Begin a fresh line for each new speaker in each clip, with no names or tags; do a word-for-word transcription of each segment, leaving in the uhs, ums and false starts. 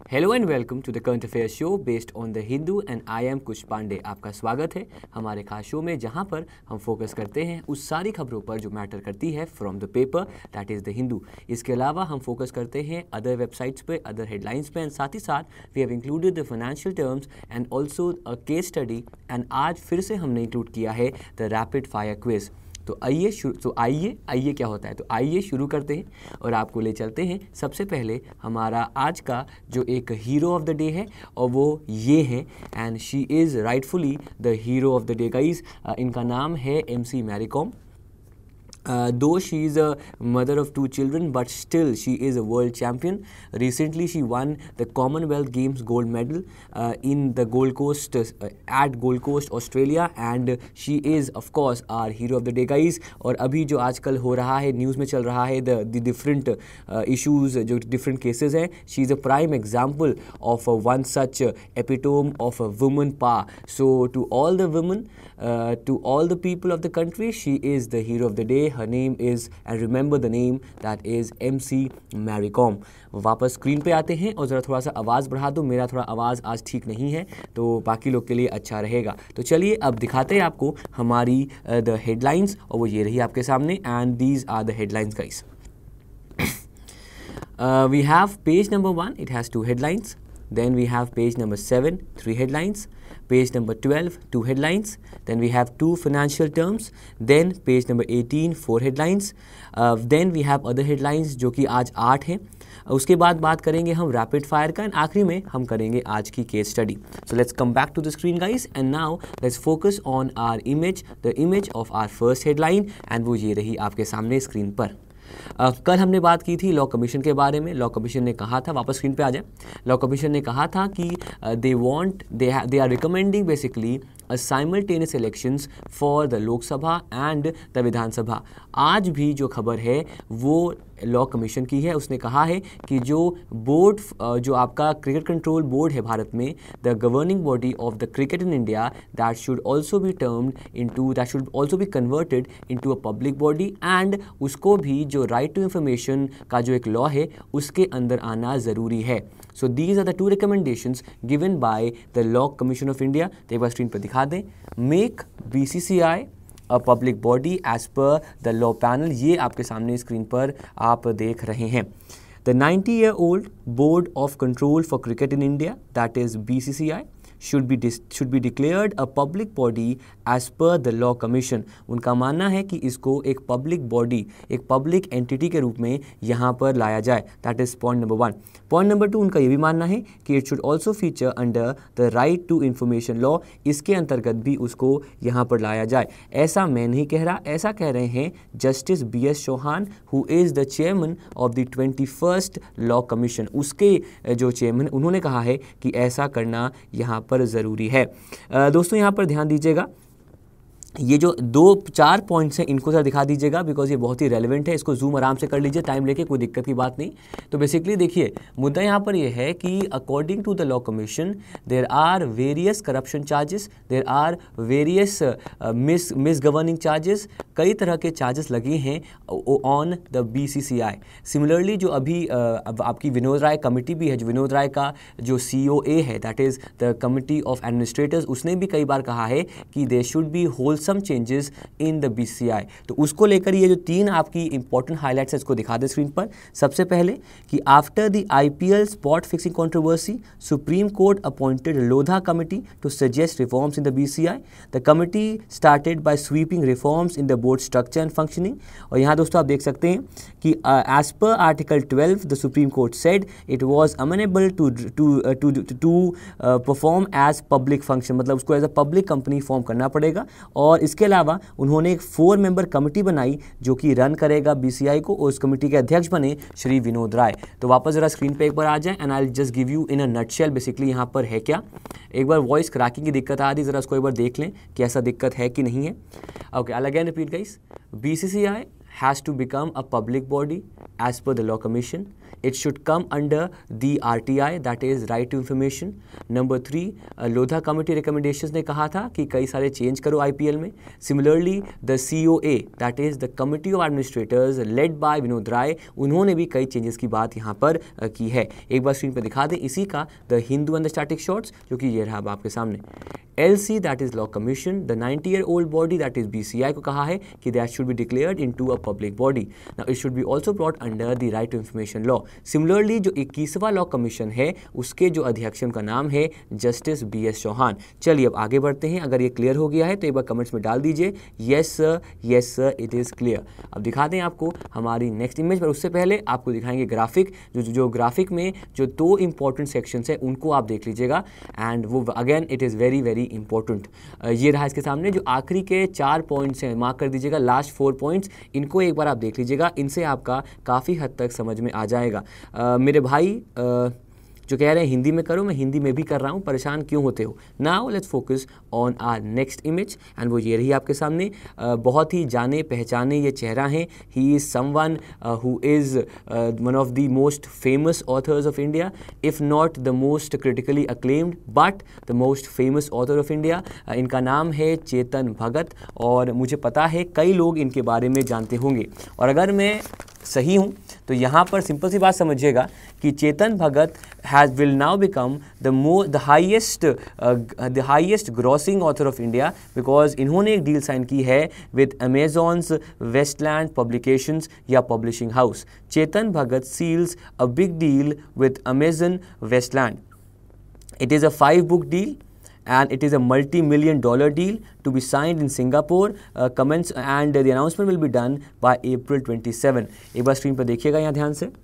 Hello and welcome to the current affair show based on the Hindu and I am Kush Pandey. आपका स्वागत है हमारे खास शो में, जहां पर हम फोकस करते हैं उस सारी खबरों पर जो मैटर करती है from the paper that is the Hindu. इसके अलावा हम फोकस करते हैं अदर वेबसाइट्स पे, अदर हेडलाइंस पे, एंड साथ ही साथ we have included the financial terms and also a case study. And आज फिर से हमने इंक्लूड किया है द रैपिड फायर क्विज। तो आइए शुरू तो आइए आइए क्या होता है तो आइए शुरू करते हैं और आपको ले चलते हैं सबसे पहले हमारा आज का जो एक हीरो ऑफ द डे है, और वो ये है, and she is rightfully the hero of the day guys. इनका नाम है M C Mary Kom. Uh, though she is a mother of two children, but still she is a world champion. Recently, she won the Commonwealth Games gold medal uh, in the Gold Coast uh, at Gold Coast, Australia, and she is of course our hero of the day, guys. और अभी जो आजकल हो रहा है, news में चल रहा है, the the different uh, issues, जो different cases हैं, she is a prime example of uh, one such uh, epitome of a woman power. So to all the women, uh, to all the people of the country, she is the hero of the day. Her name is, and remember the name, that is M C Mary Kom. वापस screen पे आते हैं और ज़रा थोड़ा सा आवाज़ बढ़ा दो, मेरा थोड़ा आवाज़ आज ठीक नहीं है तो बाकी लोग के लिए अच्छा रहेगा। तो चलिए अब दिखाते हैं आपको हमारी द हेडलाइंस, और वो ये रही आपके सामने, and these are the headlines guys. We have page number one, it has two headlines. Then we have page number seven, three headlines. Page number twelve, two headlines. Then we have two financial terms. Then page number eighteen, four headlines. Uh, then we have other headlines जो कि आज आठ हैं. उसके बाद बात करेंगे हम रैपिड फायर का, एंड आखिरी में हम करेंगे आज की case study. So let's come back to the screen guys, and now let's focus on our image, the image of our first headline, and वो ये रही आपके सामने स्क्रीन पर. Uh, कल हमने बात की थी लॉ कमीशन के बारे में. लॉ कमीशन ने कहा था, वापस स्क्रीन पे आ जाए, लॉ कमीशन ने कहा था कि they want they they are recommending basically simultaneous elections for the Lok Sabha and the Vidhan Sabha. आज भी जो खबर है वो लॉ कमीशन की है. उसने कहा है कि जो बोर्ड, जो आपका क्रिकेट कंट्रोल बोर्ड है भारत में, the governing body of the cricket in India, that should also be termed into that should also be converted into a public body, and उसको भी जो राइट टू इंफॉर्मेशन का जो एक लॉ है उसके अंदर आना ज़रूरी है. So these are the two recommendations given by the law commission of India. तो एक बार स्क्रीन पर दिखा दें. Make B C C I a public body as per the law panel. ये आपके सामने स्क्रीन पर आप देख रहे हैं. The ninety year old board of control for cricket in India, that is B C C I, should be should be declared a public body as per the law commission. उनका मानना है कि इसको एक पब्लिक बॉडी, एक public entity के रूप में यहाँ पर लाया जाए. That is point number one. Point number two, उनका ये भी मानना है कि it should also feature under the right to information law. इसके अंतर्गत भी उसको यहाँ पर लाया जाए. ऐसा मैं नहीं कह रहा, ऐसा कह रहे हैं justice B S Chauhan, who is the chairman of the twenty first law commission. उसके जो चेयरमैन, उन्होंने कहा है कि ऐसा करना यहाँ पर ज़रूरी है. दोस्तों यहाँ पर ध्यान दीजिएगा, ये जो दो चार पॉइंट्स हैं इनको सर दिखा दीजिएगा, बिकॉज ये बहुत ही रेलेवेंट है. इसको जूम आराम से कर लीजिए, टाइम लेके, कोई दिक्कत की बात नहीं. तो बेसिकली देखिए, मुद्दा यहाँ पर ये है कि according to the law commission there are various corruption charges, there are various mis mis governing charges. कई तरह के चार्जेस लगे हैं on the B C C I. Similarly जो अभी uh, अब आपकी विनोद राय कमेटी भी है, जो विनोद राय का जो सी ओ ए है, that is the committee of administrators, उसने भी कई बार कहा है कि they should be whole some changes in the B C I. तो उसको लेकर ये जो तीन आपकी इंपॉर्टेंट हाईलाइट्स है इसको दिखा दे स्क्रीन पर. सबसे पहले कि after the I P L spot fixing controversy, Supreme Court appointed Lodha committee to suggest reforms in the B C I. The committee started by sweeping reforms in the board structure and functioning. और यहाँ दोस्तों आप देख सकते हैं कि as per article twelve the supreme court said it was amenable to to to to perform as public function. मतलब उसको as a public company form करना पड़ेगा. और और इसके अलावा उन्होंने एक फोर मेंबर कमेटी बनाई जो कि रन करेगा बीसीआई को, और उस कमेटी के अध्यक्ष बने श्री विनोद राय. तो वापस ज़रा स्क्रीन पे एक बार आ जाए, and I will just give you in a nutshell basically यहाँ पर है क्या. एक बार वॉइस क्रैकिंग की दिक्कत आ रही, ज़रा उसको एक बार देख लें कि ऐसा दिक्कत है कि नहीं है. Okay, I again repeat guys, BCCI has to become a public body as per the law commission. it should come under the R T I, that is right to information. Number three, Lodha committee recommendations ने कहा था कि कई सारे change करो I P L में. Similarly, the C O A, that is the Committee of Administrators led by Vinod Rai, उन्होंने भी कई चेंजेस की बात यहाँ पर की है. एक बार स्क्रीन पर दिखा दें इसी का the Hindu and the static shorts, जो कि ये रहा अब आपके सामने. L C, that is Law Commission, the ninety year old body, that is B C I को कहा है कि that should be declared into a public body. Now it should be also brought under the right to information law. Similarly, जो इक्कीसवां law commission है उसके जो अध्यक्ष उनका नाम है जस्टिस बी एस चौहान. चलिए अब आगे बढ़ते हैं. अगर ये क्लियर हो गया है तो एक बार कमेंट्स में डाल दीजिए yes sir, yes sir, it is clear. अब दिखाते हैं आपको हमारी नेक्स्ट इमेज, पर उससे पहले आपको दिखाएंगे ग्राफिक. जो जो ग्राफिक में जो दो इंपॉर्टेंट सेक्शंस हैं उनको आप देख लीजिएगा, एंड वो again it is very very important. ये रहा इसके सामने जो आखिरी के चार पॉइंट्स हैं, मार्क कर दीजिएगा लास्ट फोर पॉइंट्स. इनको एक बार आप देख लीजिएगा, इनसे आपका काफ़ी हद तक समझ में आ जाएगा. uh, मेरे भाई uh, जो कह रहे हैं हिंदी में करो, मैं हिंदी में भी कर रहा हूँ, परेशान क्यों होते हो. Now let's focus on our next image, and वो ये रही आपके सामने. uh, बहुत ही जाने पहचाने ये चेहरा हैं. He is someone who is one of the most famous authors of India, if not the most critically acclaimed but the most famous author of India. इनका नाम है चेतन भगत, और मुझे पता है कई लोग इनके बारे में जानते होंगे. और अगर मैं सही हूँ तो यहाँ पर सिंपल सी बात समझिएगा कि Chetan Bhagat has will now become the mo the highest the highest grossing author of India, because इन्होंने एक डील साइन की है विद अमेजॉन्स वेस्टलैंड पब्लिकेशंस या publishing house. Chetan Bhagat seals a big deal with Amazon westland. It is a five book deal and it is a multi-million dollar deal to be signed in Singapore. uh, comments and uh, the announcement will be done by April twenty-seventh. एक बार screen पर देखिएगा यहाँ ध्यान से.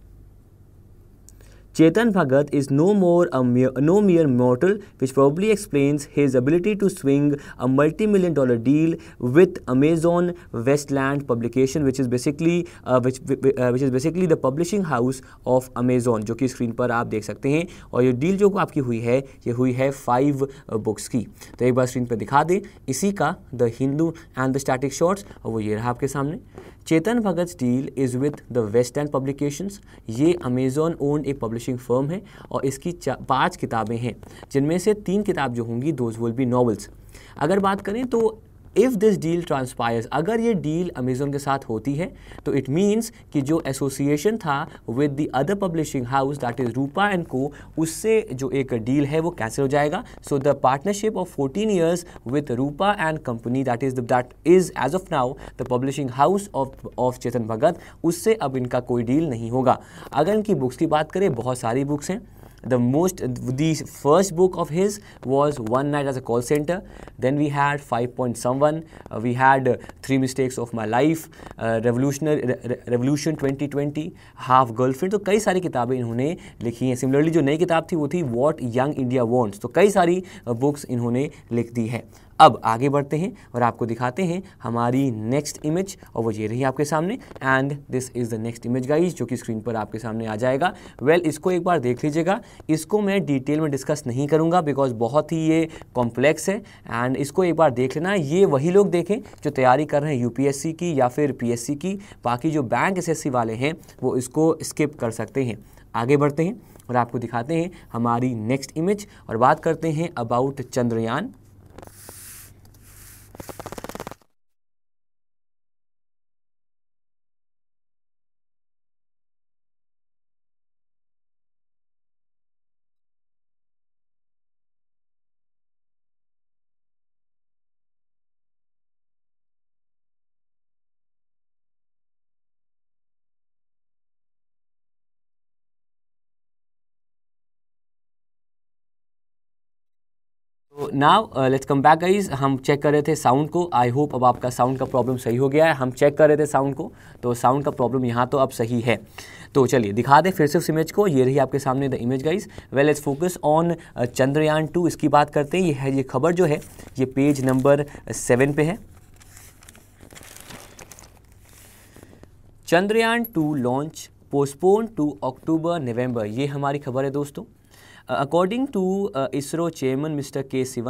Chetan Bhagat is no more a mere, no mere mortal, which probably explains his ability to swing a multi-million dollar deal with Amazon Westland Publication, which is basically uh, which uh, which is basically the publishing house of Amazon, जो कि screen पर आप देख सकते हैं. और ये deal जो आपकी हुई है ये हुई है फाइव बुक्स की. तो एक बार स्क्रीन पर दिखा दें इसी का the Hindu and the static shorts, और वो ये रहा आपके सामने. Chetan Bhagat deal is with the west end publications. ये अमेजॉन ओन्ड एक पब्लिशिंग फर्म है, और इसकी पांच किताबें हैं, जिनमें से तीन किताब जो होंगी दोज विल बी नॉवेल्स. अगर बात करें तो इफ़ दिस डील ट्रांसपायर्स, अगर ये डील अमेजोन के साथ होती है तो इट मीन्स कि जो एसोसिएशन था with the other publishing house that is Rupa and co, उससे जो एक डील है वो कैंसिल हो जाएगा. So the partnership of fourteen years with Rupa and company that is that is as of now the publishing house of of Chetan Bhagat, उससे अब इनका कोई डील नहीं होगा. अगर इनकी बुक्स की बात करें, बहुत सारी बुक्स हैं. The most, the first book of his was One Night as a Call Center. Then we had Five Point Someone. Uh, we had uh, Three Mistakes of My Life, uh, Revolutionary Re Revolution twenty twenty, Half Girlfriend. तो कई सारी किताबें इन्होंने लिखी हैं. Similarly जो नई किताब थी वो थी What Young India Wants. तो कई सारी बुक्स uh, इन्होंने लिख दी है. अब आगे बढ़ते हैं और आपको दिखाते हैं हमारी नेक्स्ट इमेज, और वो ये रही आपके सामने. And this is the next image guys, जो कि स्क्रीन पर आपके सामने आ जाएगा. वेल well, इसको एक बार देख लीजिएगा. इसको मैं डिटेल में डिस्कस नहीं करूंगा बिकॉज बहुत ही ये कॉम्प्लेक्स है, एंड इसको एक बार देख लेना. ये वही लोग देखें जो तैयारी कर रहे हैं यूपीएससी की या फिर पीएससी की. बाकी जो बैंक एसएससी वाले हैं वो इसको स्किप कर सकते हैं. आगे बढ़ते हैं और आपको दिखाते हैं हमारी नेक्स्ट इमेज, और बात करते हैं about Chandrayaan. Now let's come back guys. हम चेक कर रहे थे साउंड को. आई होप अब आपका साउंड का प्रॉब्लम सही हो गया है. हम चेक कर रहे थे साउंड को, तो साउंड का प्रॉब्लम यहाँ तो अब सही है. तो चलिए दिखा दें फिर से उस इमेज को. ये रही आपके सामने the image guys. Well let's focus on Chandrayaan two. इसकी बात करते हैं. ये है ये खबर जो है ये पेज नंबर सेवन पे है. Chandrayaan two launch postpone to October November. ये हमारी खबर है दोस्तों. Uh, according to uh, ISRO chairman Mister K Sivan,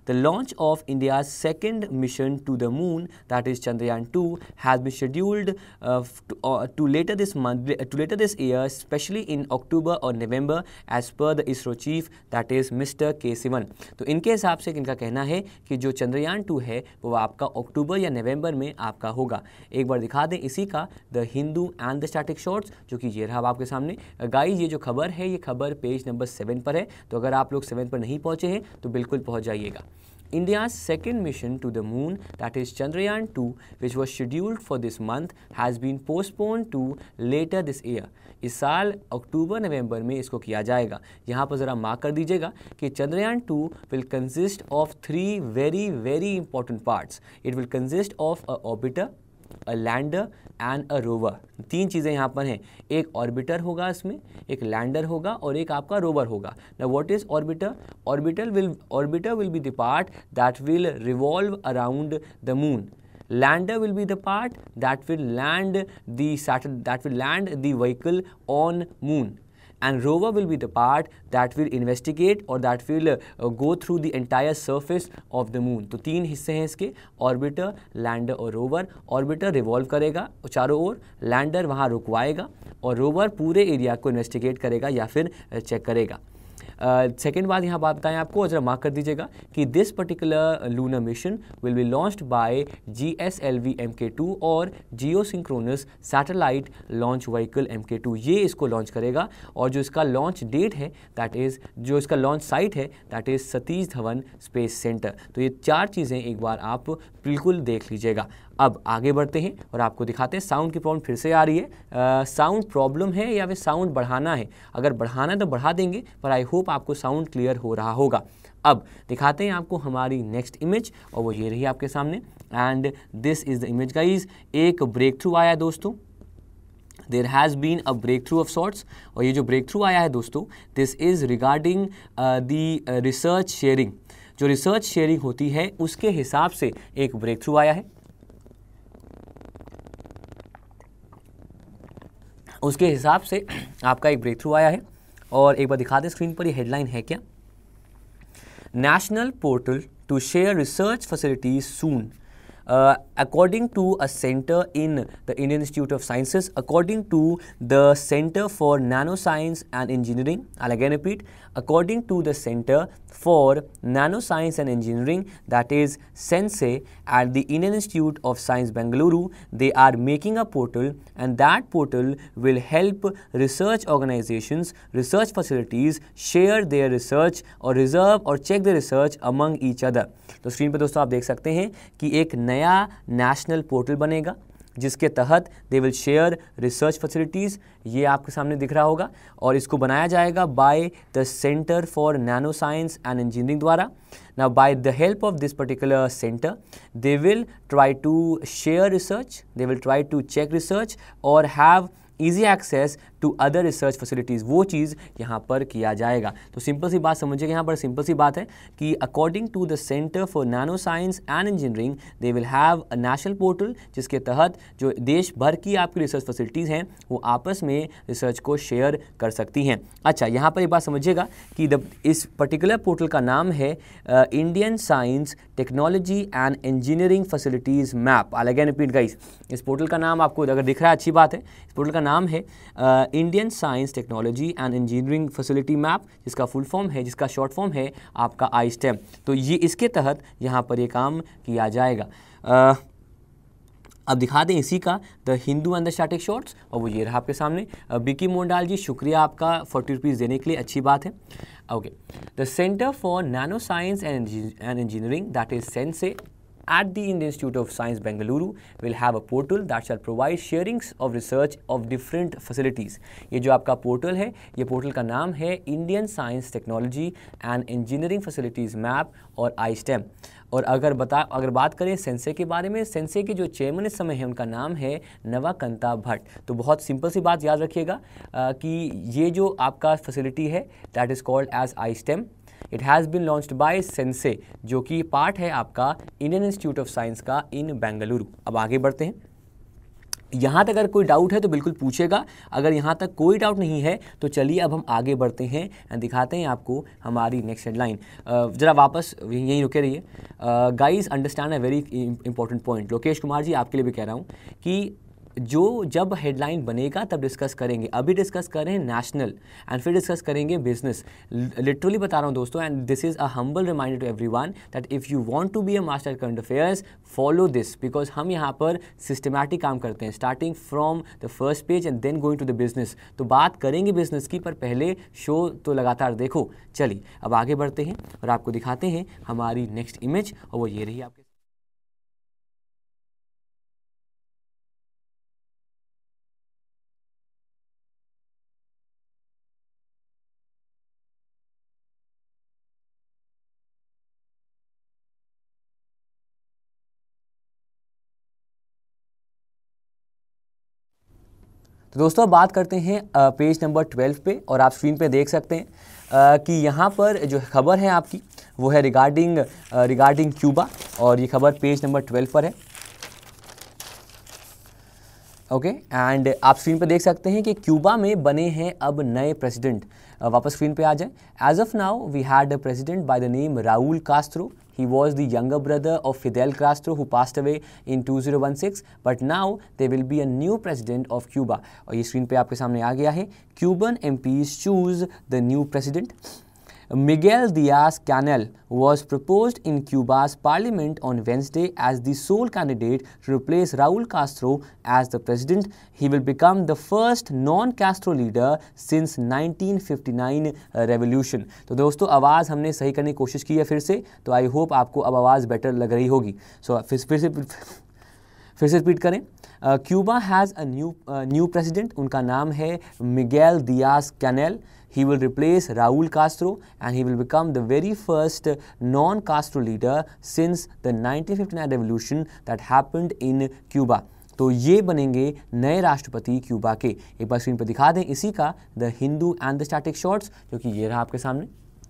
The launch of India's second mission to the moon, that is Chandrayaan two, has been scheduled uh, to, uh, to later this month, to later this year, especially in October or November, as per the ISRO chief, that is Mister K Sivan. तो इनके हिसाब से इनका कहना है कि जो Chandrayaan to है वो आपका अक्टूबर या नवंबर में आपका होगा। एक बार दिखा दें इसी का the Hindu and the static shots, जो कि ये रहा आपके सामने। गाइस ये जो खबर है ये खबर पेज नंबर सेवन पर है, तो अगर आप लोग सेवन पर नहीं पहुंचे हैं तो बिल्कुल पहुंच जाइएगा। India's second mission to the moon, that is Chandrayaan two, which was scheduled for this month, has been postponed to later this year. इस साल अक्टूबर नवंबर में इसको किया जाएगा। यहाँ पर ज़रा मार्क कर दीजिएगा कि Chandrayaan two will consist of three very very important parts. It will consist of a orbiter, a lander and a rover. तीन चीज़ें यहाँ पर हैं, एक ऑर्बिटर होगा इसमें, एक लैंडर होगा और एक आपका रोवर होगा। Now what is orbiter? Orbiter will orbiter will be the part that will revolve around the moon. Lander will be the part that will land the Saturn, that will land the vehicle on moon, and rover will be the part that will investigate or that will uh, go through the entire surface of the moon. तो तीन हिस्से हैं इसके, orbiter, lander और rover. Orbiter revolve करेगा चारों ओर, lander वहाँ रुकवाएगा और रोवर पूरे एरिया को इन्वेस्टिगेट करेगा या फिर चेक करेगा। सेकेंड uh, बात यहाँ बात बताएं आपको, जरा मार्क कर दीजिएगा कि this particular lunar mission will be launched by G S L V M K two और geo synchronous satellite launch vehicle M K two, ये इसको लॉन्च करेगा। और जो इसका लॉन्च डेट है दैट इज़, जो इसका लॉन्च साइट है that is Satish Dhawan space centre. तो ये चार चीज़ें एक बार आप बिल्कुल देख लीजिएगा। अब आगे बढ़ते हैं और आपको दिखाते हैं साउंड की प्रॉब्लम फिर से आ रही है। साउंड प्रॉब्लम है या फिर साउंड बढ़ाना है? अगर बढ़ाना है तो बढ़ा देंगे, पर आई होप आपको साउंड क्लियर हो रहा होगा। अब दिखाते हैं आपको हमारी नेक्स्ट इमेज और वो ये रही आपके सामने, and this is the image guys. एक ब्रेक थ्रू आया है दोस्तों, there has been a breakthrough of sorts, और ये जो ब्रेक थ्रू आया है दोस्तों, this is regarding the research sharing. जो रिसर्च शेयरिंग होती है उसके हिसाब से एक ब्रेक थ्रू आया है, उसके हिसाब से आपका एक ब्रेक थ्रू आया है। और एक बार दिखा दें स्क्रीन पर, ये हेडलाइन है क्या? National portal to share research facilities soon, according to a center in the Indian Institute of Sciences, according to the Center for Nanoscience and Engineering, I'll again repeat, according to the Center for Nanoscience and Engineering, that is SENSE, at the Indian Institute of Science Bengaluru, they are making a portal, and that portal will help research organizations, research facilities share their research or reserve or check the research among each other. तो screen पर दोस्तों आप देख सकते हैं कि एक नया नेशनल पोर्टल बनेगा जिसके तहत they will share research facilities, ये आपके सामने दिख रहा होगा, और इसको बनाया जाएगा by the centre for nano science and engineering द्वारा। Now by the help of this particular centre they will try to share research, they will try to check research और have easy access to other research facilities, वो चीज़ यहाँ पर किया जाएगा। तो simple सी बात समझिएगा, यहाँ पर सिंपल सी बात है कि according to the centre for nano science and engineering they will have a national portal, जिसके तहत जो देश भर की आपकी रिसर्च फैसिलिटीज़ हैं वो आपस में रिसर्च को शेयर कर सकती हैं। अच्छा, यहाँ पर एक बात समझिएगा कि द इस पर्टिकुलर पोर्टल का नाम है Indian science technology and engineering facilities map. I again repeat guys, इस पोर्टल का नाम आपको अगर दिख रहा है अच्छी बात है। इस पोर्टल का नाम है Indian science technology and engineering facility map, जिसका फुल फॉर्म है, जिसका शॉर्ट फॉर्म है आपका आई स्टेम। तो ये इसके तहत यहाँ पर ये काम किया जाएगा। uh, अब दिखा दें इसी का the Hindu and the static shots, और वो ये रहा आपके सामने। बिकी मोंडाल जी, शुक्रिया आपका फोर्टी रुपीज़ देने के लिए, अच्छी बात है। Okay, the centre for nano science and engineering, that is CeNSE, at the Indian Institute of Science Bengaluru will have a portal that shall provide sharings of research of different facilities. ये जो आपका portal है, ये portal का नाम है Indian science technology and engineering facilities map और I stem. और अगर बता अगर बात करें सेंसे के बारे में, सेंसे के जो चेयरमैन इस समय है उनका नाम है नवाकांता भट्ट। तो बहुत सिंपल सी बात याद रखिएगा कि ये जो आपका फैसिलिटी है that is called as I STEM, it has been launched by CeNSE, जो कि पार्ट है आपका इंडियन इंस्टीट्यूट ऑफ साइंस का इन बेंगलुरु। अब आगे बढ़ते हैं। यहाँ तक अगर कोई डाउट है तो बिल्कुल पूछेगा, अगर यहाँ तक कोई डाउट नहीं है तो चलिए अब हम आगे बढ़ते हैं एंड दिखाते हैं आपको हमारी नेक्स्ट हेडलाइन। ज़रा वापस यहीं रुके रहिए। Guys understand a very important point. Lokesh Kumar ji आपके लिए भी कह रहा हूँ कि जो जब हेडलाइन बनेगा तब डिस्कस करेंगे, अभी डिस्कस कर रहे हैं नेशनल एंड फिर डिस्कस करेंगे बिजनेस। लिटरली बता रहा हूँ दोस्तों, and this is a humble reminder to everyone that if you want to be a master current affairs follow this, because हम यहाँ पर सिस्टमैटिक काम करते हैं, starting from the first page and then going to the business. तो बात करेंगे business की, पर पहले शो तो लगातार देखो। चलिए अब आगे बढ़ते हैं और आपको दिखाते हैं हमारी नेक्स्ट इमेज, और वो ये रही आपके। तो दोस्तों अब बात करते हैं पेज नंबर ट्वेल्व पे, और आप स्क्रीन पे देख सकते हैं आ, कि यहाँ पर जो खबर है आपकी वो है रिगार्डिंग रिगार्डिंग क्यूबा, और ये खबर पेज नंबर ट्वेल्व पर है। ओके एंड आप स्क्रीन पे देख सकते हैं कि क्यूबा में बने हैं अब नए प्रेसिडेंट। वापस स्क्रीन पे आ जाए। As of now we had a president by the name Raul Castro. He was the younger brother of Fidel Castro who passed away in two thousand sixteen, but now there will be a new president of Cuba. और ये screen पे आपके सामने आ गया है। Cuban M Ps choose the new president. Miguel Diaz-Canel was proposed in Cuba's parliament on Wednesday as the sole candidate to replace Raul Castro as the president. He will become the first non-Castro leader since nineteen fifty-nine revolution. तो दोस्तों आवाज़ हमने सही करने की कोशिश की है फिर से, तो आई होप आपको अब आवाज़ बेटर लग रही होगी। सो so, फिर फिर से फिर से रिपीट करें। Cuba has a new new president, उनका नाम है Miguel Diaz कैनेल. He will replace Raul Castro and he will become the very first non-Castro leader since the nineteen fifty-nine revolution that happened in Cuba. तो ये बनेंगे नए राष्ट्रपति Cuba के। एक बार स्क्रीन पर दिखा दें इसी का the Hindu and the static shots, जो कि ये रहा आपके सामने।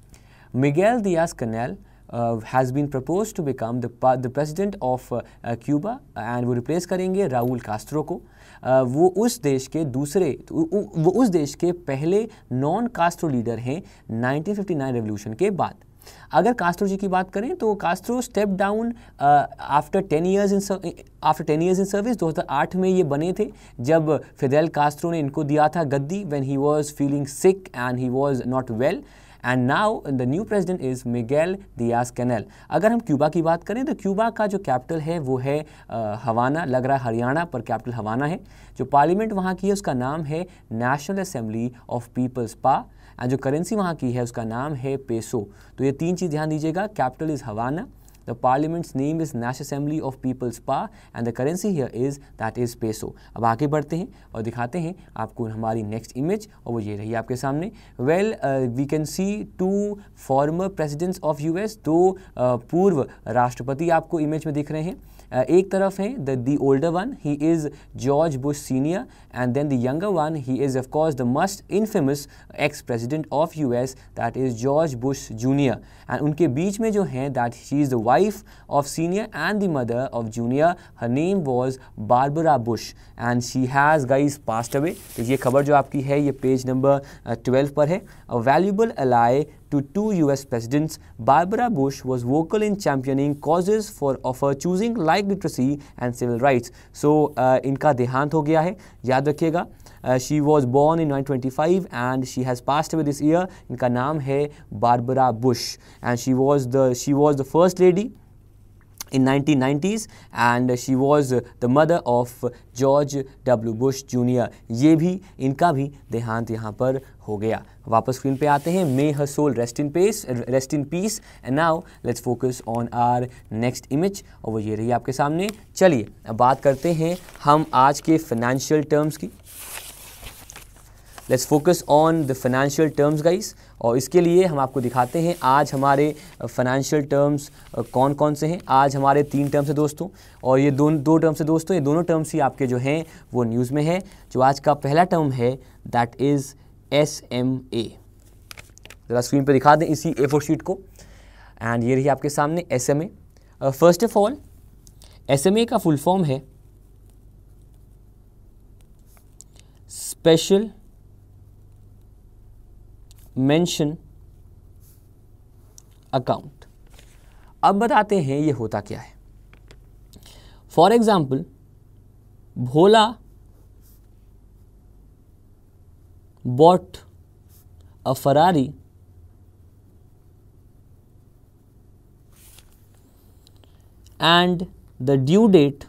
Miguel Diaz Canel Uh, has been proposed to become the the president of uh, uh, Cuba and वो रिप्लेस करेंगे राउल कास्ट्रो को। uh, वो उस देश के दूसरे वो उस देश के पहले नॉन कास्ट्रो लीडर हैं नाइनटीन फिफ्टी नाइन रेवोल्यूशन के बाद। अगर कास्ट्रो जी की बात करें तो Castro step down after ten years in after ten years in service. दो हज़ार आठ में ये बने थे जब फिदेल कास्ट्रो ने इनको दिया था गद्दी when he was feeling sick and he was not well, and now the new president is Miguel Diaz Canel. अगर हम क्यूबा की बात करें तो क्यूबा का जो कैपिटल है वो है हवाना, लग रहा है हरियाणा पर कैपिटल हवाना है। जो पार्लियामेंट वहाँ की है उसका नाम है national assembly of people's power, and जो करेंसी वहाँ की है उसका नाम है पेसो। तो ये तीन चीज़ ध्यान दीजिएगा, capital is Havana, the parliament's name is National Assembly of People's Pa and the currency here is that is peso. अब आगे बढ़ते हैं और दिखाते हैं आपको हमारी नेक्स्ट इमेज, और वो ये रही आपके सामने। Well we can see two former presidents of US, दो पूर्व राष्ट्रपति आपको इमेज में दिख रहे हैं। Uh, एक तरफ है the the older one, he is George Bush senior, and then the younger one, he is of course the must infamous ex president of US that is George Bush junior. And उनके बीच में जो है that she is the wife of senior and the mother of junior, her name was Barbara Bush and she has guys passed away. तो ये खबर जो आपकी है ये पेज नंबर ट्वेल्व पर है। A valuable ally to two U S presidents, Barbara Bush was vocal in championing causes for of her choosing like literacy and civil rights. So uh, इनका देहांत हो गया है, याद रखिएगा। uh, she was born in nineteen twenty-five and she has passed away this year. इनका नाम है Barbara Bush and she was the she was the first lady in nineteen nineties and she was the mother of George W. Bush Junior ये भी इनका भी देहांत यहाँ पर हो गया। वापस स्क्रीन पे आते हैं। May her soul rest in peace rest in peace and now let's focus on our next image, और वो ये रही आपके सामने। चलिए अब बात करते हैं हम आज के फाइनेंशियल टर्म्स की। Let's focus on the financial terms guys, और इसके लिए हम आपको दिखाते हैं आज हमारे फाइनेंशियल टर्म्स कौन कौन से हैं। आज हमारे तीन टर्म्स है दोस्तों, और ये दो दो टर्म्स है दोस्तों, ये दोनों टर्म्स ही आपके जो हैं वो न्यूज़ में है। जो आज का पहला टर्म है that is S M A. ज़रा स्क्रीन पे दिखा दें इसी ए फोर शीट को, एंड ये रही आपके सामने S M A. First of all S M A का फुल फॉर्म है स्पेशल मेंशन अकाउंट। अब बताते हैं ये होता क्या है। For example, Bhola bought a Ferrari and the due date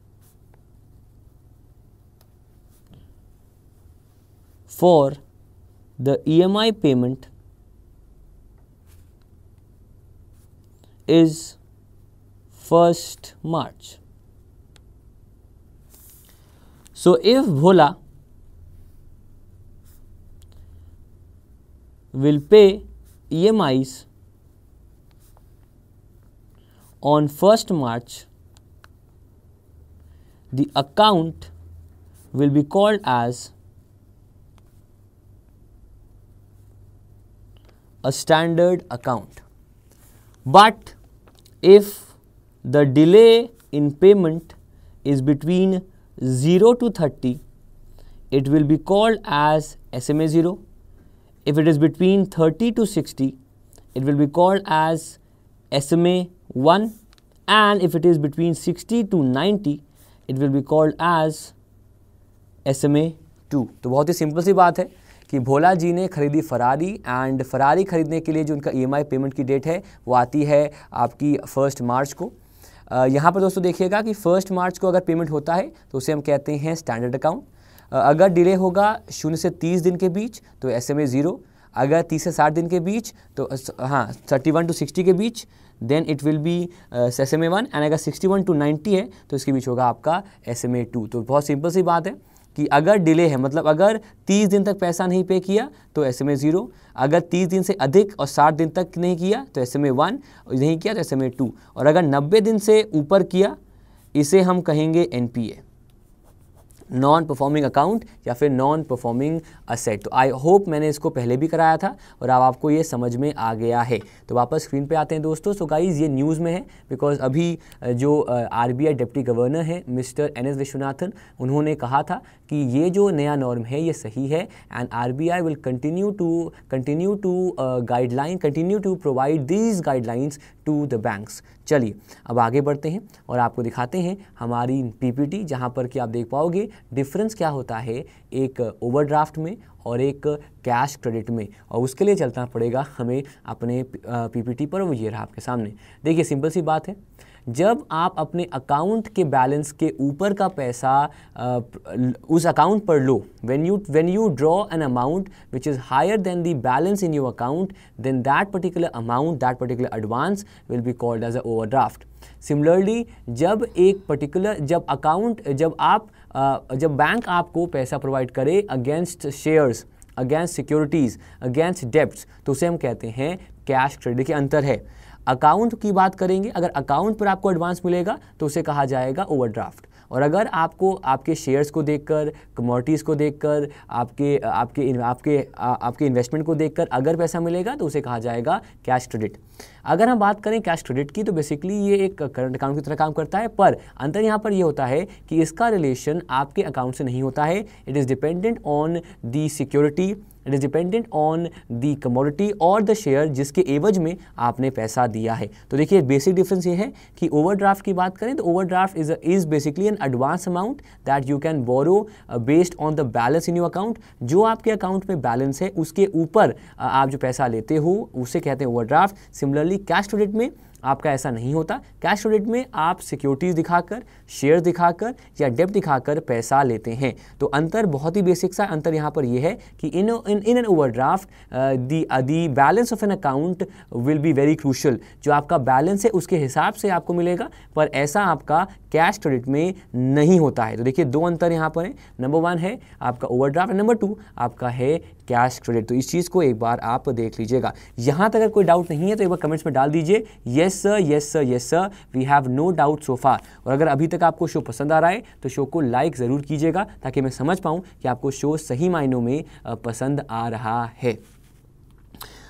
for the E M I payment is first March. So if Bhola will pay E M Is on first March, the account will be called as a standard account. But if the delay in payment is between zero to thirty, it will be called as S M A zero. If it is between thirty to sixty, it will be called as S M A one, and if it is between sixty to ninety, it will be called as S M A two. तो बहुत ही simple सी बात है कि भोला जी ने खरीदी Ferrari, and Ferrari खरीदने के लिए जो उनका ई एम आई पेमेंट की डेट है वो आती है आपकी फर्स्ट मार्च को। यहाँ पर दोस्तों देखिएगा कि फर्स्ट मार्च को अगर पेमेंट होता है तो उसे हम कहते हैं स्टैंडर्ड अकाउंट। अगर डिले होगा शून्य से तीस दिन के बीच तो एस एम ए ज़ीरो, अगर तीस से साठ दिन के बीच तो हाँ थर्टी वन टू सिक्सटी के बीच then it will be S M A one, and अगर सिक्सटी वन टू नाइन्टी है तो इसके बीच होगा आपका एस एम ए टू। तो बहुत सिंपल सी बात है कि अगर डिले है, मतलब अगर तीस दिन तक पैसा नहीं पे किया तो एस एम ए ज़ीरो, अगर तीस दिन से अधिक और साठ दिन तक नहीं किया तो एस एम ए वन, नहीं किया तो एस एम ए टू, और अगर नब्बे दिन से ऊपर किया इसे हम कहेंगे N P A, non performing account या फिर नॉन परफॉर्मिंग असेट। तो आई होप मैंने इसको पहले भी कराया था और अब आपको ये समझ में आ गया है। तो वापस स्क्रीन पे आते हैं दोस्तों। सो गाइज ये न्यूज़ में है बिकॉज अभी जो आरबीआई डिप्टी गवर्नर है मिस्टर एन एस विश्वनाथन, उन्होंने कहा था कि ये जो नया नॉर्म है ये सही है, and RBI will continue to continue to guideline continue to provide these guidelines to the banks. चलिए अब आगे बढ़ते हैं और आपको दिखाते हैं हमारी पीपीटी, जहां पर कि आप देख पाओगे डिफरेंस क्या होता है एक ओवरड्राफ्ट में और एक कैश क्रेडिट में, और उसके लिए चलना पड़ेगा हमें अपने पीपीटी पर। वो ये रहा आपके सामने। देखिए सिंपल सी बात है, जब आप अपने अकाउंट के बैलेंस के ऊपर का पैसा आ, उस अकाउंट पर लो, when you when you draw an amount which is higher than the balance in your account, then that particular amount that particular advance will be called as a overdraft. Similarly जब एक particular जब account जब आप आ, जब bank आपको पैसा provide करे against shares, against securities, against debts, तो उसे हम कहते हैं कैश क्रेडिट। देखिए अंतर है। अकाउंट की बात करेंगे, अगर अकाउंट पर आपको एडवांस मिलेगा तो उसे कहा जाएगा ओवरड्राफ्ट, और अगर आपको आपके शेयर्स को देखकर, कमोडिटीज़ को देखकर, आपके आपके आपके आपके इन्वेस्टमेंट को देखकर अगर पैसा मिलेगा तो उसे कहा जाएगा कैश क्रेडिट। अगर हम बात करें कैश क्रेडिट की तो बेसिकली ये एक करंट अकाउंट की तरह काम करता है, पर अंतर यहाँ पर ये होता है कि इसका रिलेशन आपके अकाउंट से नहीं होता है। It is dependent on the security, it is dependent on the commodity और द शेयर जिसके एवज में आपने पैसा दिया है। तो देखिए बेसिक डिफरेंस ये है कि ओवरड्राफ्ट की बात करें तो overdraft is is basically an advance amount that you can borrow based on the balance in your account. जो आपके अकाउंट में बैलेंस है उसके ऊपर आप जो पैसा लेते हो उसे कहते हैं ओवरड्राफ्ट। सिमिलरली कैश क्रेडिट में आपका ऐसा नहीं होता। कैश क्रेडिट में आप सिक्योरिटीज़ दिखाकर, शेयर दिखाकर या डेब्ट दिखाकर पैसा लेते हैं। तो अंतर बहुत ही बेसिक सा अंतर यहाँ पर यह है कि in in in an overdraft the the balance of an account will be very crucial. जो आपका बैलेंस है उसके हिसाब से आपको मिलेगा, पर ऐसा आपका कैश क्रेडिट में नहीं होता है। तो देखिए दो अंतर यहाँ पर है। नंबर वन है आपका ओवरड्राफ्ट, नंबर टू आपका है कैश क्रेडिट। तो इस चीज़ को एक बार आप देख लीजिएगा। यहाँ तक अगर कोई डाउट नहीं है तो एक बार कमेंट्स में डाल दीजिए yes sir, yes sir, yes sir, we have no doubt so far. और अगर अभी तक आपको शो पसंद आ रहा है तो शो को लाइक ज़रूर कीजिएगा ताकि मैं समझ पाऊँ कि आपको शो सही मायनों में पसंद आ रहा है।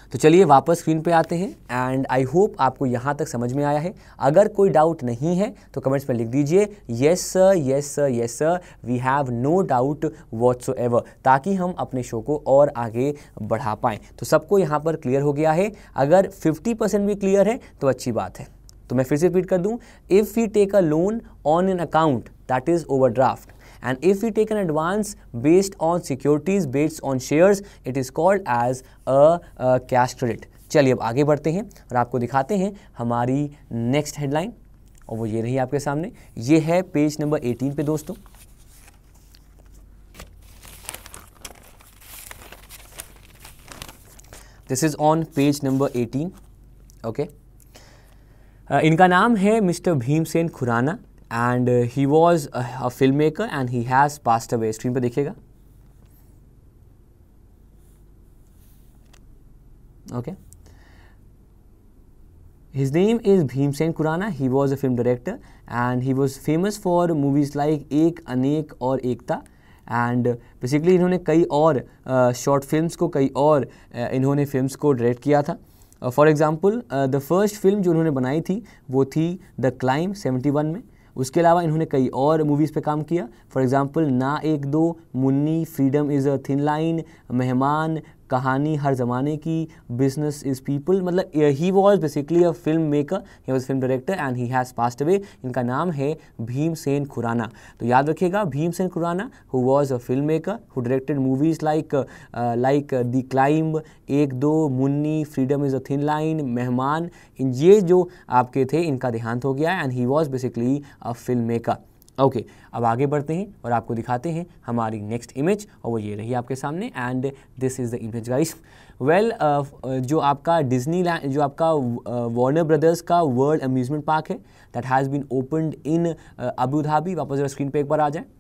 तो चलिए वापस स्क्रीन पे आते हैं एंड आई होप आपको यहाँ तक समझ में आया है। अगर कोई डाउट नहीं है तो कमेंट्स में लिख दीजिए yes sir, yes sir, yes sir, we have no doubt whatsoever, ताकि हम अपने शो को और आगे बढ़ा पाएँ। तो सबको यहाँ पर क्लियर हो गया है। अगर फिफ्टी परसेंट भी क्लियर है तो अच्छी बात है। तो मैं फिर से रिपीट कर दूं, if we take a loan on an account that is overdraft, and if we take an advance based on securities based on shares, it is called as a, a cash credit। चलिए अब आगे बढ़ते हैं और आपको दिखाते हैं हमारी नेक्स्ट हेडलाइन, और वो ये रही आपके सामने। ये है पेज नंबर एटीन पे दोस्तों। This is on page number eighteen. Okay, इनका नाम है mister Bhimsen Khurana and uh, he was a, a filmmaker and he has passed away। Screen पे देखिएगा। okay, his name is Bhimsen Khurana। he was a film director and he was famous for movies like एक अनेक और एकता, and basically इन्होंने कई और short uh, films को कई और uh, इन्होंने फिल्म्स को डायरेक्ट किया था। For example the first film जो उन्होंने बनाई थी वो थी द क्लाइम सेवेंटी वन में। उसके अलावा इन्होंने कई और मूवीज़ पे काम किया। फॉर एग्जांपल ना Ek Do, Munni, freedom is a thin line, Mehmaan, Kahani Har Zamane Ki, business is people. मतलब he was basically a film maker, he was film director and he has passed away. इनका नाम है भीमसेन खुराना। तो याद रखिएगा, Bhimsen Khurana who was a film maker who directed movies like like the climb, Ek Do, Munni, freedom is a thin line, Mehmaan. इन ये जो आपके थे इनका देहांत हो गया and he was basically a film maker. Okay okay, अब आगे बढ़ते हैं और आपको दिखाते हैं हमारी नेक्स्ट इमेज, और वो ये रही आपके सामने and this is the image guys. Well जो आपका डिज्नी लैंड, जो आपका वार्नर ब्रदर्स का वर्ल्ड अम्यूजमेंट पार्क है that has been opened in Abu Dhabi. वापस जरा स्क्रीन पे एक बार आ जाए,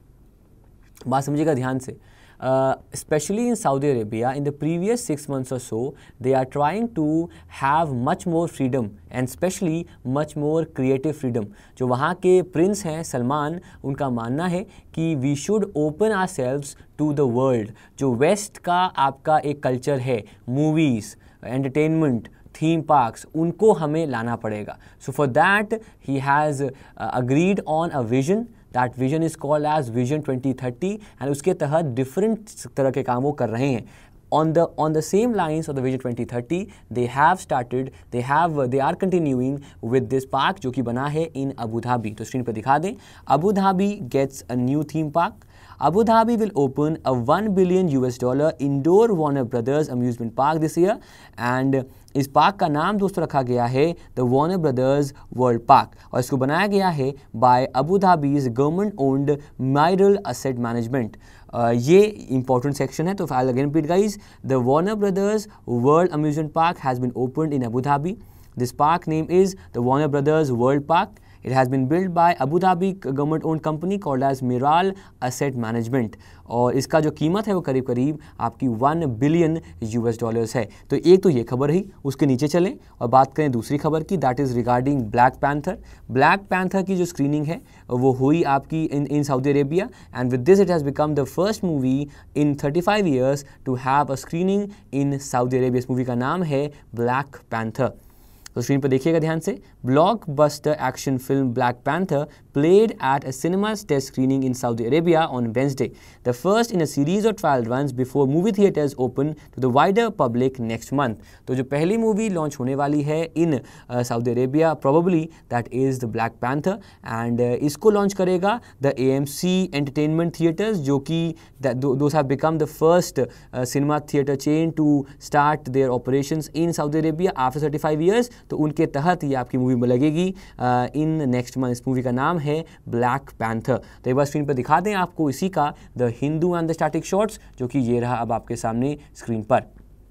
बात समझिएगा ध्यान से। Uh, especially in Saudi Arabia, in the previous six months or so, they are trying to have much more freedom and especially much more creative freedom। जो वहाँ के प्रिंस हैं सलमान, उनका मानना है कि we should open ourselves to the world। जो west का आपका एक कल्चर है, मूवीज़, एंटरटेनमेंट, थीम पार्क्स, उनको हमें लाना पड़ेगा। So for that he has uh, agreed on a vision। That vision is called as Vision twenty thirty and उसके तहत डिफरेंट तरह के काम वो कर रहे हैं। On the on the same lines of the Vision twenty thirty, they have started, they have, they are continuing with this park जो कि बना है in Abu Dhabi। तो स्क्रीन पर दिखा दें, Abu Dhabi gets a new theme park। Abu Dhabi will open a one billion U S dollar indoor Warner Brothers amusement park this year and इस park का नाम दोस्तों रखा गया है the Warner Brothers world park, और इसको बनाया गया है by Abu Dhabi's government owned Miral asset management. ये इंपॉर्टेंट सेक्शन है, तो I again repeat guys, the Warner Brothers world amusement park has been opened in Abu Dhabi. This park name is the Warner Brothers world park. It has been built by Abu Dhabi government owned company called as Miral Asset Management, और इसका जो कीमत है वो करीब करीब आपकी one billion US dollars है। तो एक तो ये खबर रही, उसके नीचे चलें और बात करें दूसरी खबर की, that is regarding Black Panther. Black Panther की जो स्क्रीनिंग है वो हुई आपकी in in Saudi Arabia and with this it has become the first movie in thirty five years to have a screening in Saudi Arabia. इस movie का नाम है ब्लैक पैंथर। तो स्क्रीन पर देखिएगा ध्यान से, blockbuster action film Black Panther played at a cinema's test screening in Saudi Arabia on Wednesday, the first in a series of trial runs before movie theaters open to the wider public next month। तो जो पहली movie launch होने वाली है in Saudi Arabia probably that is the Black Panther and uh, इसको launch करेगा the A M C Entertainment Theaters, जो कि those have become the first uh, cinema theater chain to start their operations in Saudi Arabia after thirty-five years। तो उनके तहत ये आपकी movie में लगेगी इन नेक्स्ट मंथ। इस मूवी का नाम है ब्लैक पैंथर। तो एक बार स्क्रीन पर दिखा दें आपको इसी का the Hindu and the static shots, जो कि ये रहा अब आपके सामने स्क्रीन पर।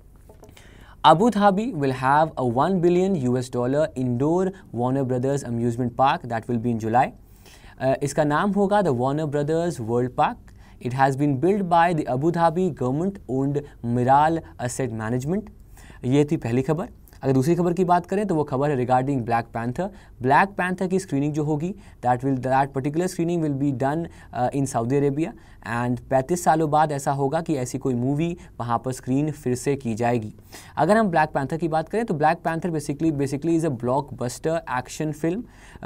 Abu Dhabi will have a one billion U S dollar indoor Warner Brothers amusement park that will be in July। uh, इसका नाम होगा the Warner Brothers World Park। It has been built by the Abu Dhabi government owned Miral Asset Management। ये थी पहली खबर। अगर दूसरी खबर की बात करें तो वो खबर है regarding Black Panther. Black Panther की स्क्रीनिंग जो होगी that will that particular screening will be done in Saudi Arabia and पैंतीस सालों बाद ऐसा होगा कि ऐसी कोई मूवी वहाँ पर स्क्रीन फिर से की जाएगी। अगर हम ब्लैक पैंथर की बात करें तो Black Panther basically basically is a blockbuster action film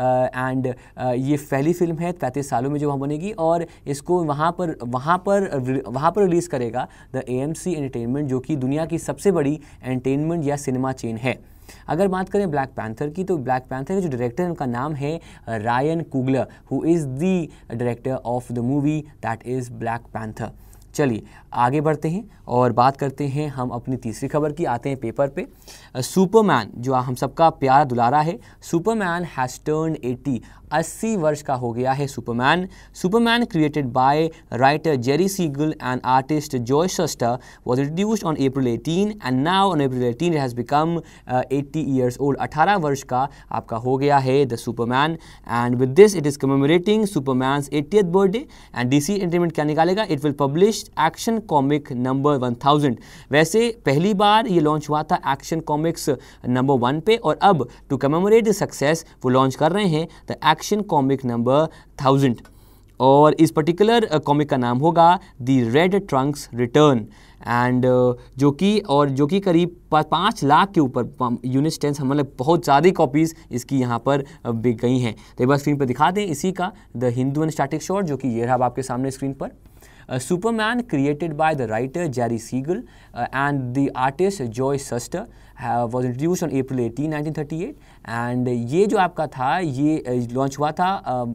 and ये पहली फिल्म है पैंतीस सालों में जो वहाँ बनेगी और इसको वहाँ पर वहाँ पर वहाँ पर रिलीज़ करेगा the A M C entertainment, जो कि दुनिया की सबसे बड़ी एंटरटेनमेंट या सिनेमा चेन है। अगर बात करें ब्लैक पैंथर की तो ब्लैक पैंथर के जो डायरेक्टर हैं उनका नाम है Ryan Coogler, who is the director of the movie that is Black Panther. चलिए आगे बढ़ते हैं और बात करते हैं हम अपनी तीसरी खबर की। आते हैं पेपर पे। सुपरमैन जो हम सबका प्यारा दुलारा है, सुपरमैन हैज़ टर्न्ड एटी, अस्सी वर्ष का हो गया है Superman. Superman created by writer Jerry Siegel and artist Joe Shuster was introduced on April eighteenth and now on April eighteenth it has become uh, eighty years old। अठारह वर्ष का आपका हो गया है the Superman and with this it is commemorating Superman's eightieth birthday and D C Entertainment क्या निकालेगा, it will publish action comic number one thousand। वैसे पहली बार ये लॉन्च हुआ था एक्शन कॉमिक्स नंबर वन पे और अब टू कमेमोरेट द सक्सेस वो लॉन्च कर रहे हैं the action comic number thousand और इस पर्टिकुलर कॉमिक का नाम होगा the red trunks return and जो कि और जो कि करीब पाँच लाख के ऊपर यूनिट टेंस मतलब बहुत ज़्यादा कॉपीज़ इसकी यहाँ पर बिक गई हैं। तो एक बार स्क्रीन पर दिखा दें इसी का the Hindu and static shot, जो कि ये रहा आपके सामने स्क्रीन पर। Uh, Superman created by the writer Jerry Siegel uh, and the artist Joy Shuster uh, was introduced on April eighteenth nineteen thirty-eight and ये जो आपका था ये लॉन्च हुआ था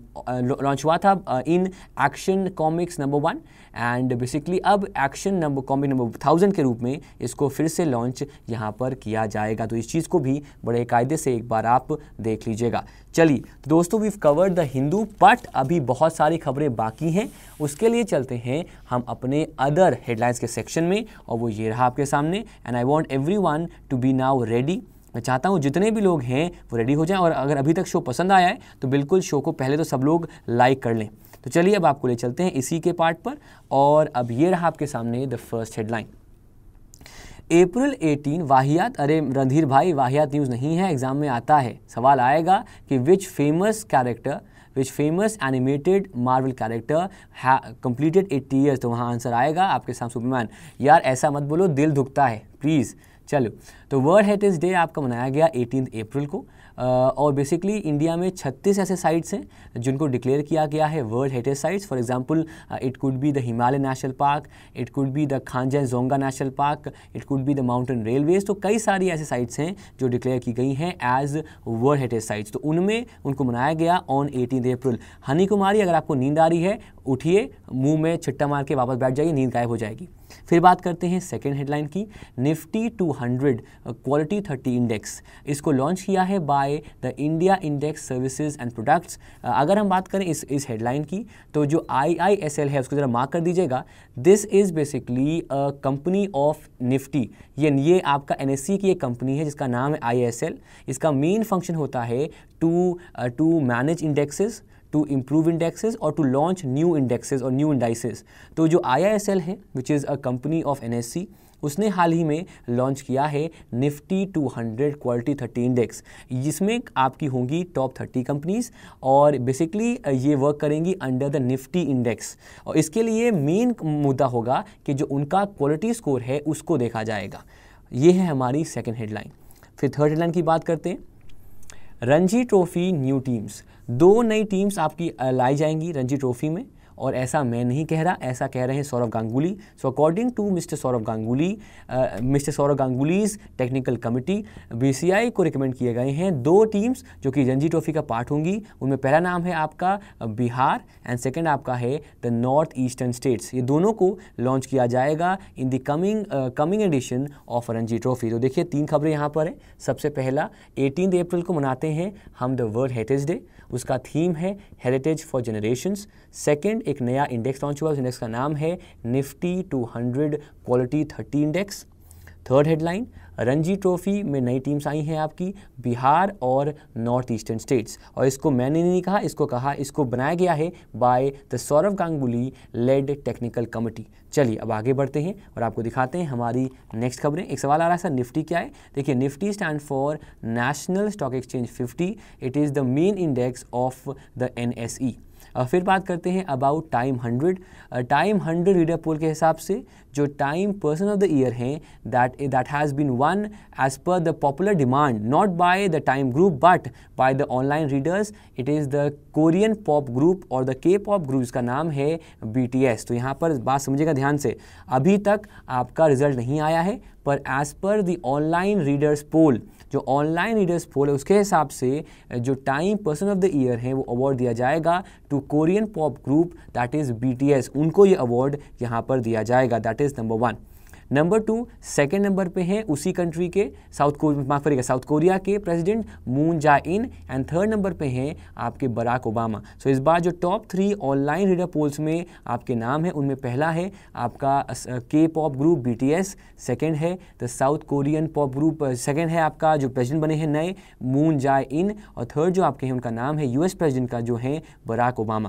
लॉन्च हुआ था in action comics number one and basically अब action number comic number thousand के रूप में इसको फिर से लॉन्च यहाँ पर किया जाएगा। तो इस चीज़ को भी बड़े कायदे से एक बार आप देख लीजिएगा। चलिए तो दोस्तों we covered the Hindu but अभी बहुत सारी खबरें बाकी हैं, उसके लिए चलते हैं हम अपने अदर हेडलाइंस के सेक्शन में और वो ये रहा आपके सामने and I want everyone to be now ready. मैं चाहता हूँ जितने भी लोग हैं वो रेडी हो जाएं और अगर अभी तक शो पसंद आया है तो बिल्कुल शो को पहले तो सब लोग लाइक कर लें। तो चलिए अब आपको ले चलते हैं इसी के पार्ट पर और अब ये रहा आपके सामने द फर्स्ट हेडलाइन। अप्रैल अठारह वाहियात, अरे रणधीर भाई वाहियात न्यूज़ नहीं है, एग्जाम में आता है, सवाल आएगा कि which famous character which famous animated Marvel character completed eighty years, तो वहाँ आंसर आएगा आपके सामने सुपरमैन। यार ऐसा मत बोलो, दिल दुखता है प्लीज़। चलो तो वर्ल्ड हेरिटेज डे आपका मनाया गया अठारह अप्रैल को uh, और बेसिकली इंडिया में छत्तीस ऐसे साइट्स हैं जिनको डिक्लेयर किया गया है world heritage sites. For example it could be the Himalaya national park, it could be the Khangchendzonga national park, it could be the mountain railways. तो कई सारी ऐसी साइट्स हैं जो डिक्लेयर की गई हैं एज वर्ल्ड हेरिटेज साइट्स, तो उनमें उनको मनाया गया ऑन अठारह अप्रैल। हनी कुमारी अगर आपको नींद आ रही है उठिए, मुंह में छिट्टा मार के वापस बैठ जाइए, नींद गायब हो जाएगी। फिर बात करते हैं सेकेंड हेडलाइन की। Nifty two hundred quality thirty index, इसको लॉन्च किया है by the India index services and products. अगर हम बात करें इस इस हेडलाइन की तो जो आई आई एस एल है उसको ज़रा मार्क कर दीजिएगा। This is basically a company of Nifty, ये ये आपका एन एस सी की एक कंपनी है जिसका नाम है आई एस एल। इसका मेन फंक्शन होता है to to manage indexes, to improve indexes और टू लॉन्च न्यू इंडेक्सेस और न्यू इंडाइसेस। तो जो आई आई एस एल है which is a company of N S C, उसने हाल ही में लॉन्च किया है Nifty two hundred quality thirty index, जिसमें आपकी होंगी टॉप थर्टी कंपनीज और बेसिकली ये वर्क करेंगी अंडर द निफ्टी इंडेक्स। और इसके लिए मेन मुद्दा होगा कि जो उनका क्वालिटी स्कोर है उसको देखा जाएगा। ये है हमारी सेकेंड हेडलाइन। फिर थर्ड हेडलाइन की बात करते हैं। रणजी ट्रॉफी न्यू टीम्स, दो नई टीम्स आपकी लाई जाएंगी रणजी ट्रॉफी में और ऐसा मैं नहीं कह रहा, ऐसा कह रहे हैं Saurav Ganguly. So according to Mister Saurav Ganguly, Mister Saurav Ganguly's technical committee, BCI को रिकमेंड किए गए हैं दो टीम्स जो कि रणजी ट्रॉफी का पार्ट होंगी। उनमें पहला नाम है आपका बिहार एंड सेकंड आपका है द नॉर्थ ईस्टर्न स्टेट्स। ये दोनों को लॉन्च किया जाएगा in the coming coming edition of Ranji trophy. तो देखिए तीन खबरें यहाँ पर है। सबसे पहला अठारह अप्रैल को मनाते हैं हम द वर्ल्ड हेरिटेज डे, उसका थीम है हेरिटेज फॉर जनरेशंस। सेकंड एक नया इंडेक्स लॉन्च हुआ, उस इंडेक्स का नाम है Nifty two hundred quality thirty index. Third headline, Ranji trophy में नई टीम्स आई हैं आपकी बिहार और नॉर्थ ईस्टर्न स्टेट्स, और इसको मैंने नहीं कहा, इसको कहा इसको बनाया गया है by the Saurav Ganguly led technical committee. चलिए अब आगे बढ़ते हैं और आपको दिखाते हैं हमारी नेक्स्ट खबरें। एक सवाल आ रहा है सर निफ्टी क्या है? देखिए Nifty stand for national stock exchange fifty, it is the main index of the N S E. फिर बात करते हैं about time hundred. Time hundred reader poll के हिसाब से जो time person of the year हैं that that has been won as per the popular demand, not by the time group but by the online readers, it is the Korean pop group और the के pop group, इसका नाम है B T S. तो यहाँ पर बात समझिएगा ध्यान से, अभी तक आपका रिजल्ट नहीं आया है, पर as per the online readers पोल, जो ऑनलाइन रीडर्स पोल है उसके हिसाब से जो time person of the year है वो अवार्ड दिया जाएगा to Korean pop group that is B T S. उनको ये अवार्ड यहाँ पर दिया जाएगा, that is number one. Number two, second number पे हैं उसी कंट्री के साउथ कोरिया माफ करिएगा साउथ कोरिया के president Moon Jae in, and third number पे हैं आपके बराक ओबामा। सो so, इस बार जो top three online reader polls में आपके नाम है उनमें पहला है आपका K pop group B T S, second है the South Korean pop group, second है आपका जो प्रेसिडेंट बने हैं नए मून जा इन, और थर्ड जो आपके हैं उनका नाम है यूएस प्रेसिडेंट का जो है बराक ओबामा।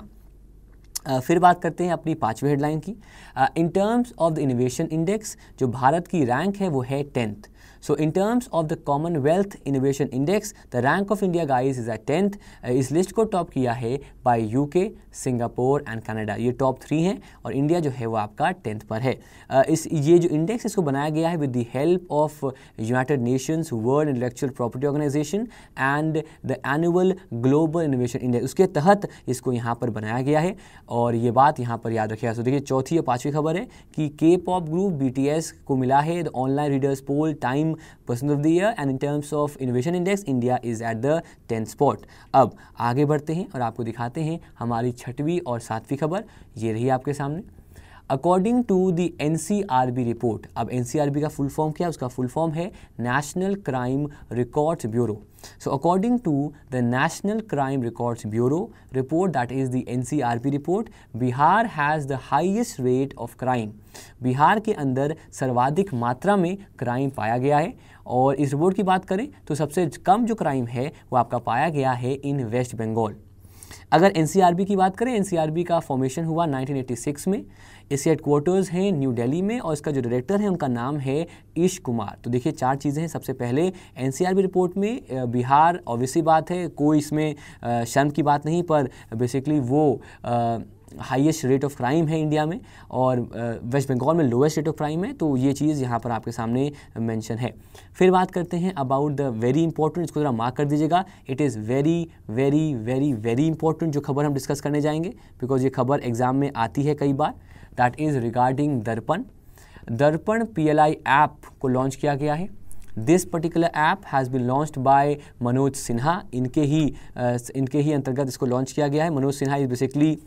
Uh, फिर बात करते हैं अपनी पांचवी हेडलाइन की। In terms of the innovation index जो भारत की रैंक है वो है tenth. So in terms of the Commonwealth innovation index the rank of India guys is at tenth. इस लिस्ट को टॉप किया है by UK, Singapore and Canada, ये टॉप थ्री हैं और इंडिया जो है वो आपका टेंथ पर है। uh, इस ये जो इंडेक्स इसको बनाया गया है with the help of United Nations World Intellectual Property Organization and the annual global innovation index, उसके तहत इसको यहाँ पर बनाया गया है और ये बात यहाँ पर याद रखिएगा। तो देखिए चौथी और पांचवी खबर है कि K pop group B T S को मिला है the online readers poll time person of the year, and in terms of innovation index India is at the tenth spot. अब आगे बढ़ते हैं और आपको दिखाते हैं हमारी छठवीं और सातवीं खबर, ये रही आपके सामने। According to the N C R B report, अब एन सी आर बी का फुल फॉर्म क्या है? उसका फुल फॉर्म है national crime records bureau. So according to the National Crime Records Bureau report, that is the N C R B report, Bihar has the highest rate of crime. Bihar के अंदर सर्वाधिक मात्रा में crime पाया गया है, और इस रिपोर्ट की बात करें तो सबसे कम जो क्राइम है वो आपका पाया गया है इन वेस्ट बंगाल। अगर एन सी आर बी की बात करें, एन सी आर बी का फॉर्मेशन हुआ नाइनटीन एटी सिक्स में, इसके हेडक्वार्टर्स हैं न्यू दिल्ली में और इसका जो डायरेक्टर है उनका नाम है ईश कुमार। तो देखिए चार चीज़ें हैं। सबसे पहले N C R B report में बिहार ऑब्वियसली बात है, कोई इसमें शर्म की बात नहीं, पर बेसिकली वो हाईएस्ट रेट ऑफ क्राइम है इंडिया में और वेस्ट बंगाल में लोएस्ट रेट ऑफ क्राइम है, तो ये चीज़ यहाँ पर आपके सामने मेंशन है। फिर बात करते हैं अबाउट द वेरी इंपॉर्टेंट, इसको ज़रा मार्क कर दीजिएगा, it is very very very very important जो खबर हम डिस्कस करने जाएंगे, बिकॉज ये खबर एग्जाम में आती है कई बार। That is regarding Darpan. Darpan P L I app को लॉन्च किया गया है। This particular app has been launched by Manoj Sinha, इनके ही इनके ही अंतर्गत इसको लॉन्च किया गया है। Manoj Sinha is basically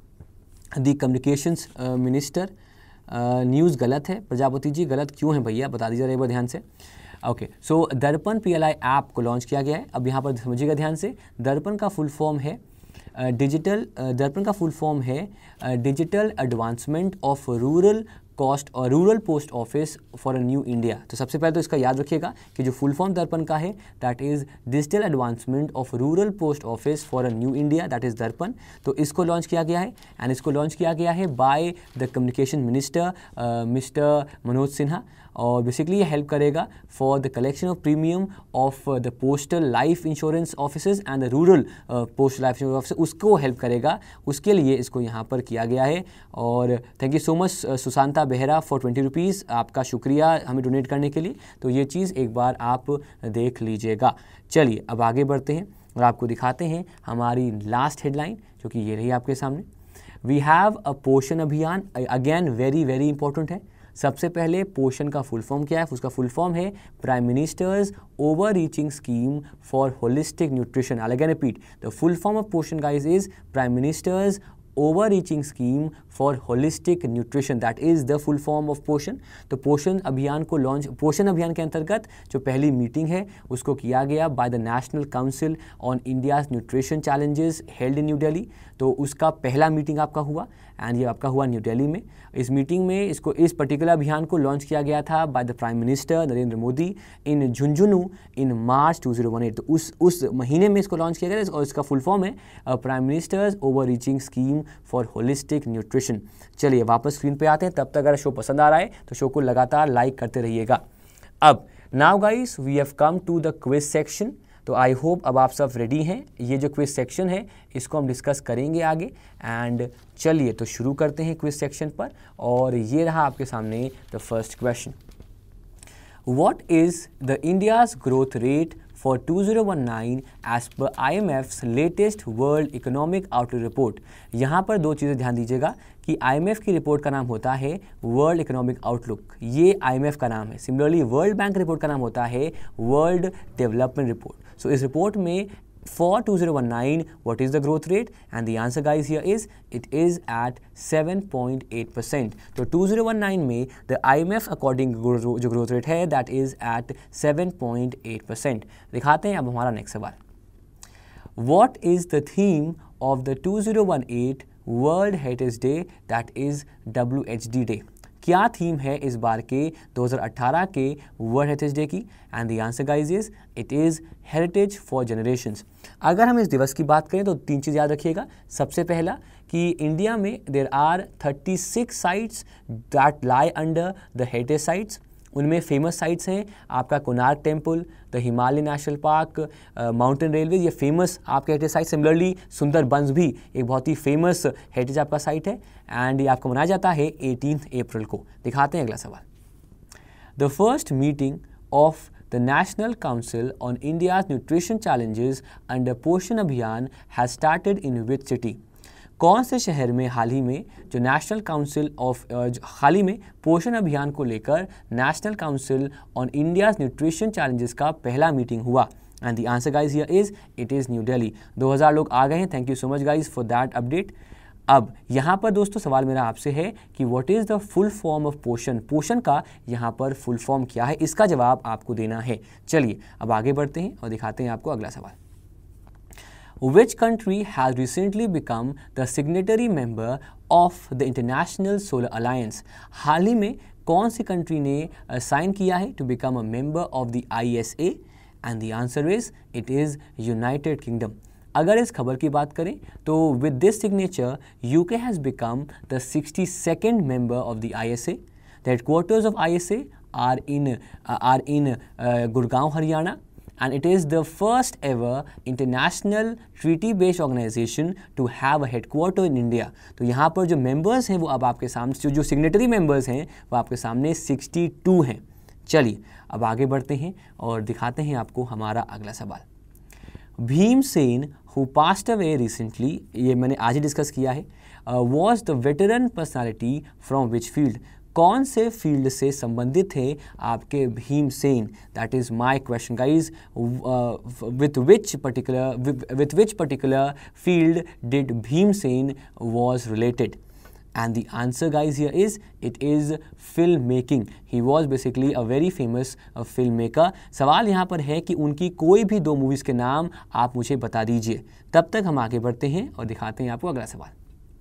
the communications minister. News गलत है प्रजापति जी, गलत क्यों है भैया बता दीजिए एक बार ध्यान से। Okay, so Darpan P L I app को लॉन्च किया गया है। अब यहाँ पर समझिएगा ध्यान से, दर्पण का फुल फॉर्म है डिजिटल दर्पण का फुल फॉर्म है digital advancement of rural cost और rural post office for a new India. तो सबसे पहले तो इसका याद रखिएगा कि जो फुल फॉर्म दर्पण का है that is digital advancement of rural post office for a new India, that is Darpan. तो इसको लॉन्च किया गया है एंड इसको लॉन्च किया गया है by the communication minister Mister Manoj Sinha, और बेसिकली ये हेल्प करेगा for the collection of premium of the postal life insurance offices and the rural postal life insurance office, उसको हेल्प करेगा, उसके लिए इसको यहाँ पर किया गया है। और thank you so much Sushanta Behera for twenty rupees, आपका शुक्रिया हमें डोनेट करने के लिए। तो ये चीज़ एक बार आप देख लीजिएगा। चलिए अब आगे बढ़ते हैं और आपको दिखाते हैं हमारी लास्ट हेडलाइन, जो कि ये रही आपके सामने। वी हैव अ पोषण अभियान, अगेन वेरी वेरी इंपॉर्टेंट है। सबसे पहले पोषण का फुल फॉर्म क्या है? उसका फुल फॉर्म है prime minister's over reaching scheme for holistic nutrition. Again repeat, the full form of Poshan guys is prime minister's overreaching scheme for holistic nutrition, that is the full form of Poshan. तो पोषण अभियान को launch पोषण अभियान के अंतर्गत जो पहली मीटिंग है उसको किया गया by the national council on India's nutrition challenges held in New Delhi. तो उसका पहला मीटिंग आपका हुआ एंड ये आपका हुआ न्यू दिल्ली में। इस मीटिंग में इसको इस पर्टिकुलर अभियान को लॉन्च किया गया था by the prime minister Narendra Modi in Jhunjhunu in March two thousand eighteen. तो उस उस महीने में इसको लॉन्च किया गया और इसका फुल फॉर्म है prime minister's over reaching scheme for holistic nutrition. चलिए वापस स्क्रीन पे आते हैं, तब तक अगर शो पसंद आ रहा है तो शो को लगातार लाइक करते रहिएगा। अब now guys we have come to the quiz section. तो आई होप अब आप सब रेडी हैं। ये जो क्विज सेक्शन है इसको हम डिस्कस करेंगे आगे एंड चलिए तो शुरू करते हैं क्विज सेक्शन पर। और ये रहा आपके सामने the first question, what is the India's growth rate for two thousand nineteen as per I M F's latest world economic outlook report. यहाँ पर दो चीज़ें ध्यान दीजिएगा कि आई एम एफ की रिपोर्ट का नाम होता है वर्ल्ड इकोनॉमिक आउटलुक, ये आई एम एफ का नाम है। सिमिलरली वर्ल्ड बैंक रिपोर्ट का नाम होता है वर्ल्ड डेवलपमेंट रिपोर्ट। सो इस रिपोर्ट में for two thousand nineteen what is the growth rate, and the answer guys here is it is at seven point eight percent. तो two thousand nineteen में the I M F according जो growth rate है that is at seven point eight percent. दिखाते हैं अब हमारा next सवाल, what is the theme of the two thousand eighteen World Heritage Day that is W H D Day? क्या theme है इस बार के दो हज़ार अठारह के वर्ल्ड हेरिटेज डे की? And the answer guys is it is heritage for generations. अगर हम इस दिवस की बात करें तो तीन चीज़ याद रखिएगा। सबसे पहला कि इंडिया में there are thirty six sites that lie under the heritage sites. उनमें फेमस साइट्स हैं आपका Konark temple, the Himalaya national park, mountain railway, ये फेमस आपके हेरिटेज साइट। सिमिलरली सुंदरबंस भी एक बहुत ही फेमस हेरिटेज आपका साइट है एंड ये आपको मनाया जाता है एटीन्थ अप्रैल को। दिखाते हैं अगला सवाल, the first meeting of the national council on India's nutrition challenges under Poshan Abhiyan has started in which city? कौन से शहर में हाल ही में जो नेशनल काउंसिल ऑफ हाल ही में पोषण अभियान को लेकर national council on India's nutrition challenges का पहला मीटिंग हुआ? And the answer guys here is it is New Delhi. दो हज़ार लोग आ गए हैं, thank you so much guys for that update. अब यहाँ पर दोस्तों सवाल मेरा आपसे है कि what is the full form of Poshan? Poshan का यहाँ पर फुल फॉर्म क्या है, इसका जवाब आपको देना है। चलिए अब आगे बढ़ते हैं और दिखाते हैं आपको अगला सवाल, Which country has recently become the signatory member of the International Solar Alliance? हाल ही में कौन सी कंट्री ने साइन uh, किया है to become a member of the I S A? And the answer is it is United Kingdom. अगर इस खबर की बात करें तो with this signature U K has become the sixty-second member of the I S A. The headquarters of I S A are in uh, are in uh, Gurgaon, Haryana. And it is the first ever international treaty-based organization to have a headquarter in India. तो यहाँ पर जो members हैं वो अब आपके सामने जो जो signatory members हैं वो आपके सामने सिक्सटी टू हैं। चलिए अब आगे बढ़ते हैं और दिखाते हैं आपको हमारा अगला सवाल। Bhimsen who passed away recently, ये मैंने आज ही डिस्कस किया है, uh, was the veteran personality from which field? कौन से फील्ड से संबंधित थे आपके Bhimsen? That is my question guys, with which particular with which particular field did Bhimsen was related? And the answer guys here is it is film making. He was basically a very famous film maker. सवाल यहाँ पर है कि उनकी कोई भी दो movies के नाम आप मुझे बता दीजिए। तब तक हम आगे बढ़ते हैं और दिखाते हैं आपको अगला सवाल,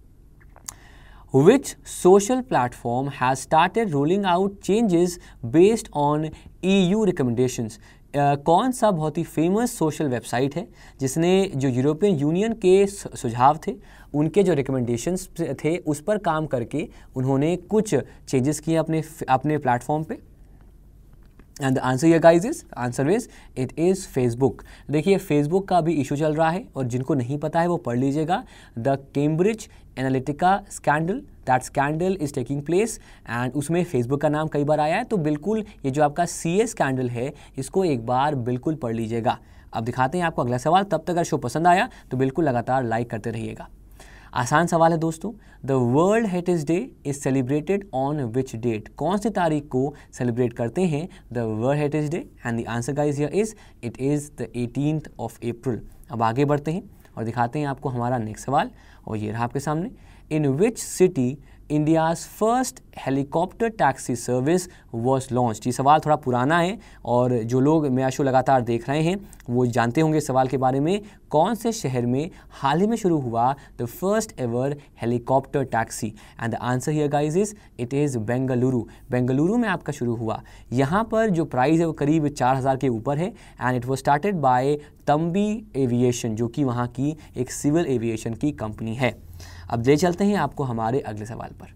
Which social platform has started rolling out changes based on E U recommendations? uh, कौन सा बहुत ही फेमस सोशल वेबसाइट है जिसने जो यूरोपियन यूनियन के सुझाव थे उनके जो रिकमेंडेशंस थे उस पर काम करके उन्होंने कुछ चेंजेस किए अपने अपने प्लेटफॉर्म पे? And the answer here guys is answer is it is Facebook. देखिए फेसबुक का भी इशू चल रहा है और जिनको नहीं पता है वो पढ़ लीजिएगा, the Cambridge Analytica scandal, that scandal is taking place and उसमें फेसबुक का नाम कई बार आया है। तो बिल्कुल ये जो आपका सी ए स्कैंडल है इसको एक बार बिल्कुल पढ़ लीजिएगा। अब दिखाते हैं आपको अगला सवाल, तब तक अगर शो पसंद आया तो बिल्कुल लगातार लाइक करते रहिएगा। आसान सवाल है दोस्तों, the world heritage day is celebrated on which date? कौन सी तारीख को सेलिब्रेट करते हैं the world heritage day? And the answer guys here is it is the eighteenth of April. अब आगे बढ़ते हैं और दिखाते हैं आपको हमारा नेक्स्ट सवाल, और ये रहा आपके सामने। In which city India's first helicopter taxi service was launched. ये सवाल थोड़ा पुराना है और जो लोग मेरा शो लगातार देख रहे हैं वो जानते होंगे इस सवाल के बारे में। कौन से शहर में हाल ही में शुरू हुआ the first ever helicopter taxi? And the answer here guys is it is Bengaluru. Bengaluru में आपका शुरू हुआ। यहाँ पर जो प्राइस है वो करीब चार हज़ार के ऊपर है and it was started by Thumby aviation, जो कि वहाँ की एक सिविल एविएशन की कंपनी है। अब ले चलते हैं आपको हमारे अगले सवाल पर।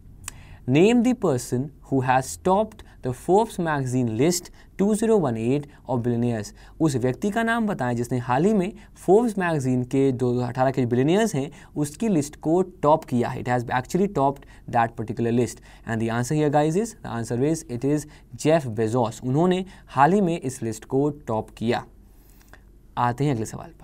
Name the person who has topped the Forbes magazine list two thousand eighteen of billionaires. उस व्यक्ति का नाम बताएं जिसने हाल ही में फोर्ब्स मैगजीन के दो हज़ार अठारह के बिलियनियर्स हैं उसकी लिस्ट को टॉप किया है। It has actually topped that particular list and the answer here guys is the answer is it is Jeff Bezos. उन्होंने हाल ही में इस लिस्ट को टॉप किया। आते हैं अगले सवाल पर।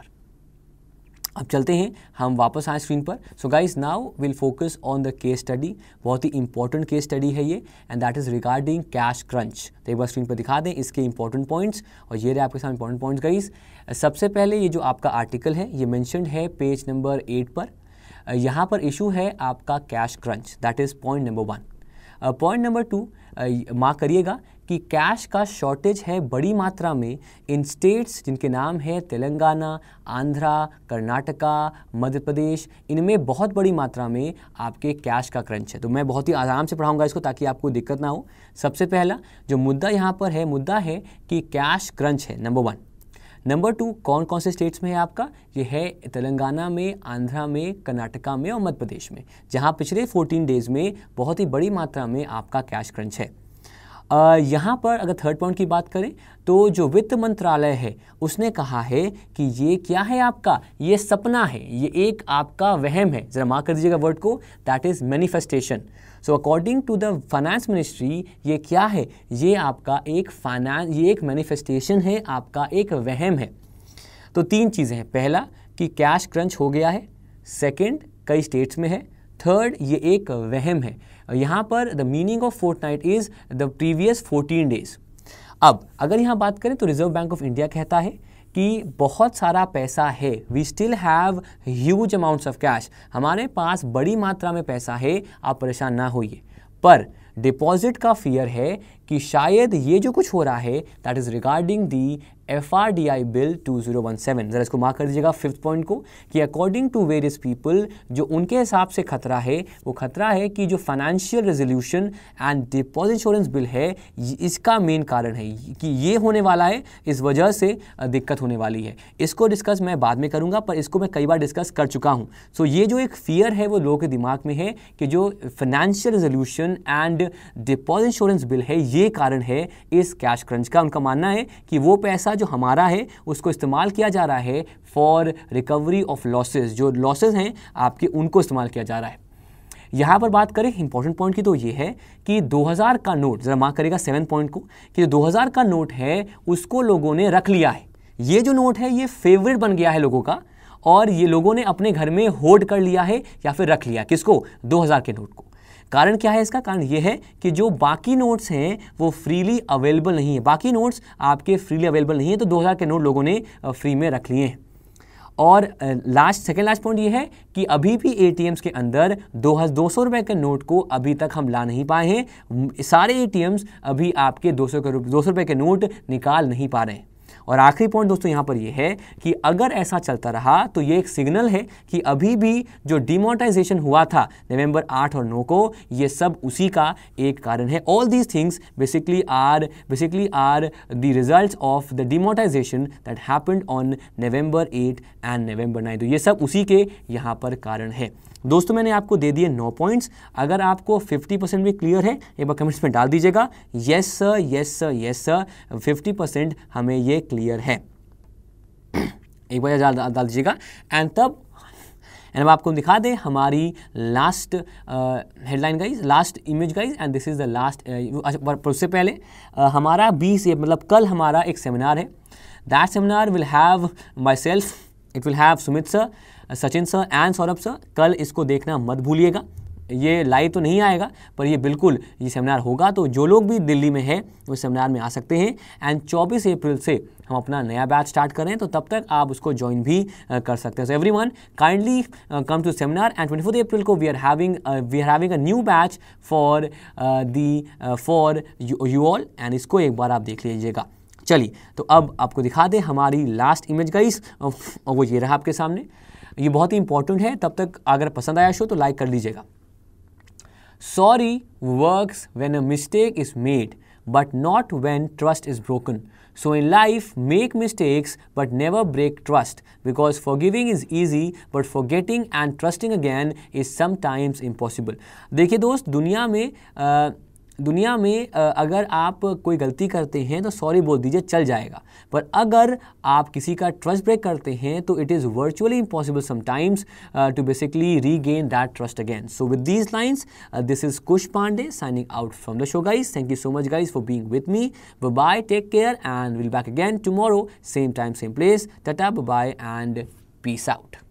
अब चलते हैं हम वापस आए स्क्रीन पर। So guys now will focus on the case study. बहुत ही इंपॉर्टेंट केस स्टडी है ये and that is regarding cash crunch. तो एक बार स्क्रीन पर दिखा दें इसके इंपॉर्टेंट पॉइंट्स, और ये रहे आपके सामने इंपॉर्टेंट पॉइंट्स गाइस। सबसे पहले ये जो आपका आर्टिकल है ये मेंशन्ड है पेज नंबर एट पर। यहाँ पर इशू है आपका cash crunch, that is point number one. Point number two mark करिएगा कि कैश का शॉर्टेज है बड़ी मात्रा में इन स्टेट्स जिनके नाम है तेलंगाना, आंध्रा, कर्नाटका, मध्य प्रदेश। इनमें बहुत बड़ी मात्रा में आपके कैश का क्रंच है। तो मैं बहुत ही आराम से पढ़ाऊंगा इसको ताकि आपको दिक्कत ना हो। सबसे पहला जो मुद्दा यहाँ पर है, मुद्दा है कि कैश क्रंच है, नंबर वन। नंबर टू, कौन कौन से स्टेट्स में है आपका? ये है तेलंगाना में, आंध्रा में, कर्नाटका में और मध्य प्रदेश में, जहाँ पिछले चौदह डेज़ में बहुत ही बड़ी मात्रा में आपका कैश क्रंच है। Uh, यहाँ पर अगर थर्ड पॉइंट की बात करें तो जो वित्त मंत्रालय है उसने कहा है कि ये क्या है आपका, ये सपना है, ये एक आपका वहम है। ज़रा मार्क कर दीजिएगा वर्ड को, that is manifestation. So according to the finance ministry ये क्या है, ये आपका एक फाइनेंस ये एक मैनिफेस्टेशन है, आपका एक वहम है। तो तीन चीज़ें हैं, पहला कि कैश क्रंच हो गया है, सेकेंड कई स्टेट्स में है, थर्ड ये एक वहम है। यहाँ पर the meaning of fortnight is the previous fourteen days. अब अगर यहाँ बात करें तो रिजर्व बैंक ऑफ इंडिया कहता है कि बहुत सारा पैसा है, we still have huge amounts of cash, हमारे पास बड़ी मात्रा में पैसा है, आप परेशान ना होइए। पर डिपॉजिट का फियर है कि शायद ये जो कुछ हो रहा है that is regarding the F R D I bill two thousand seventeen. ज़रा इसको मार्क कर दीजिएगा फिफ्थ पॉइंट को, कि अकॉर्डिंग टू वेरियस पीपल जो उनके हिसाब से खतरा है वो खतरा है कि जो financial resolution and deposit insurance bill है इसका मेन कारण है कि ये होने वाला है, इस वजह से दिक्कत होने वाली है। इसको डिस्कस मैं बाद में करूँगा, पर इसको मैं कई बार डिस्कस कर चुका हूँ। सो so, ये जो एक फियर है वो लोगों के दिमाग में है कि जो financial resolution and deposit insurance bill है ये कारण है इस कैश क्रंच का। उनका मानना है कि वो पैसा जो हमारा है उसको इस्तेमाल किया जा रहा है फॉर रिकवरी ऑफ लॉसेस, जो लॉसेस हैं आपके उनको इस्तेमाल किया जा रहा है। यहाँ पर बात करें इंपॉर्टेंट पॉइंट की तो ये है कि दो हज़ार का नोट, जरा मार्क करेगा सेवन पॉइंट को, कि जो दो हज़ार का नोट है उसको लोगों ने रख लिया है। ये जो नोट है ये फेवरेट बन गया है लोगों का, और ये लोगों ने अपने घर में होल्ड कर लिया है या फिर रख लिया। किसको? दो हज़ार के नोट को। कारण क्या है इसका? कारण ये है कि जो बाकी नोट्स हैं वो फ्रीली अवेलेबल नहीं है, बाकी नोट्स आपके फ्रीली अवेलेबल नहीं है, तो दो हज़ार के नोट लोगों ने फ्री में रख लिए हैं। और लास्ट सेकेंड लास्ट पॉइंट ये है कि अभी भी एटीएम्स के अंदर दो सौ रुपये के नोट को अभी तक हम ला नहीं पाए हैं। सारे एटीएम्स अभी आपके दो सौ दो सौ रुपये के नोट निकाल नहीं पा रहे हैं। और आखिरी पॉइंट दोस्तों यहाँ पर ये है कि अगर ऐसा चलता रहा तो ये एक सिग्नल है कि अभी भी जो डिमोनेटाइजेशन हुआ था नवंबर आठ और नौ को, ये सब उसी का एक कारण है। All these things basically are basically are the results of the demonetisation that happened on November eight and November nine. तो ये सब उसी के यहाँ पर कारण है। दोस्तों मैंने आपको दे दिए नौ पॉइंट्स। अगर आपको फिफ्टी परसेंट भी क्लियर है एक बार कमेंट्स में डाल दीजिएगा, yes sir, yes sir, yes sir, fifty percent हमें ये क्लियर है, एक बार डाल डाल दीजिएगा। एंड तब एंड अब आपको दिखा दें हमारी last headline guys, last image guys, and this is the last. उससे पहले uh, हमारा बीस मतलब कल हमारा एक सेमिनार है। That seminar will have myself, it will have Sumit sir, Sachin sir and Saurabh sir. कल इसको देखना मत भूलिएगा। ये लाइव तो नहीं आएगा, पर ये बिल्कुल ये सेमिनार होगा, तो जो लोग भी दिल्ली में है वो सेमिनार में आ सकते हैं। एंड चौबीस अप्रैल से हम अपना नया बैच स्टार्ट कर रहे हैं, तो तब तक आप उसको ज्वाइन भी uh, कर सकते हैं। So everyone kindly come to seminar, and twenty fourth April को we are having we are having a new batch for the for you all, and इसको एक बार आप देख लीजिएगा। चलिए, तो अब आपको दिखा दें हमारी लास्ट इमेज गाइस, और वो ये रहा आपके सामने। ये बहुत ही इंपॉर्टेंट है, तब तक अगर पसंद आया शो तो लाइक कर लीजिएगा। Sorry works when a mistake is made but not when trust is broken. So in life, make mistakes but never break trust, because forgiving is easy but forgetting and trusting again is sometimes impossible. देखिए दोस्त, दुनिया में आ, दुनिया में अगर आप कोई गलती करते हैं तो सॉरी बोल दीजिए, चल जाएगा, पर अगर आप किसी का ट्रस्ट ब्रेक करते हैं तो it is virtually impossible sometimes to basically regain that trust again. So with these lines, this is Kush Pandey signing out from the show guys. Thank you so much guys for being with me. Bye bye, take care, and we'll back again tomorrow, same time, same place. Tata, bye bye, and peace out.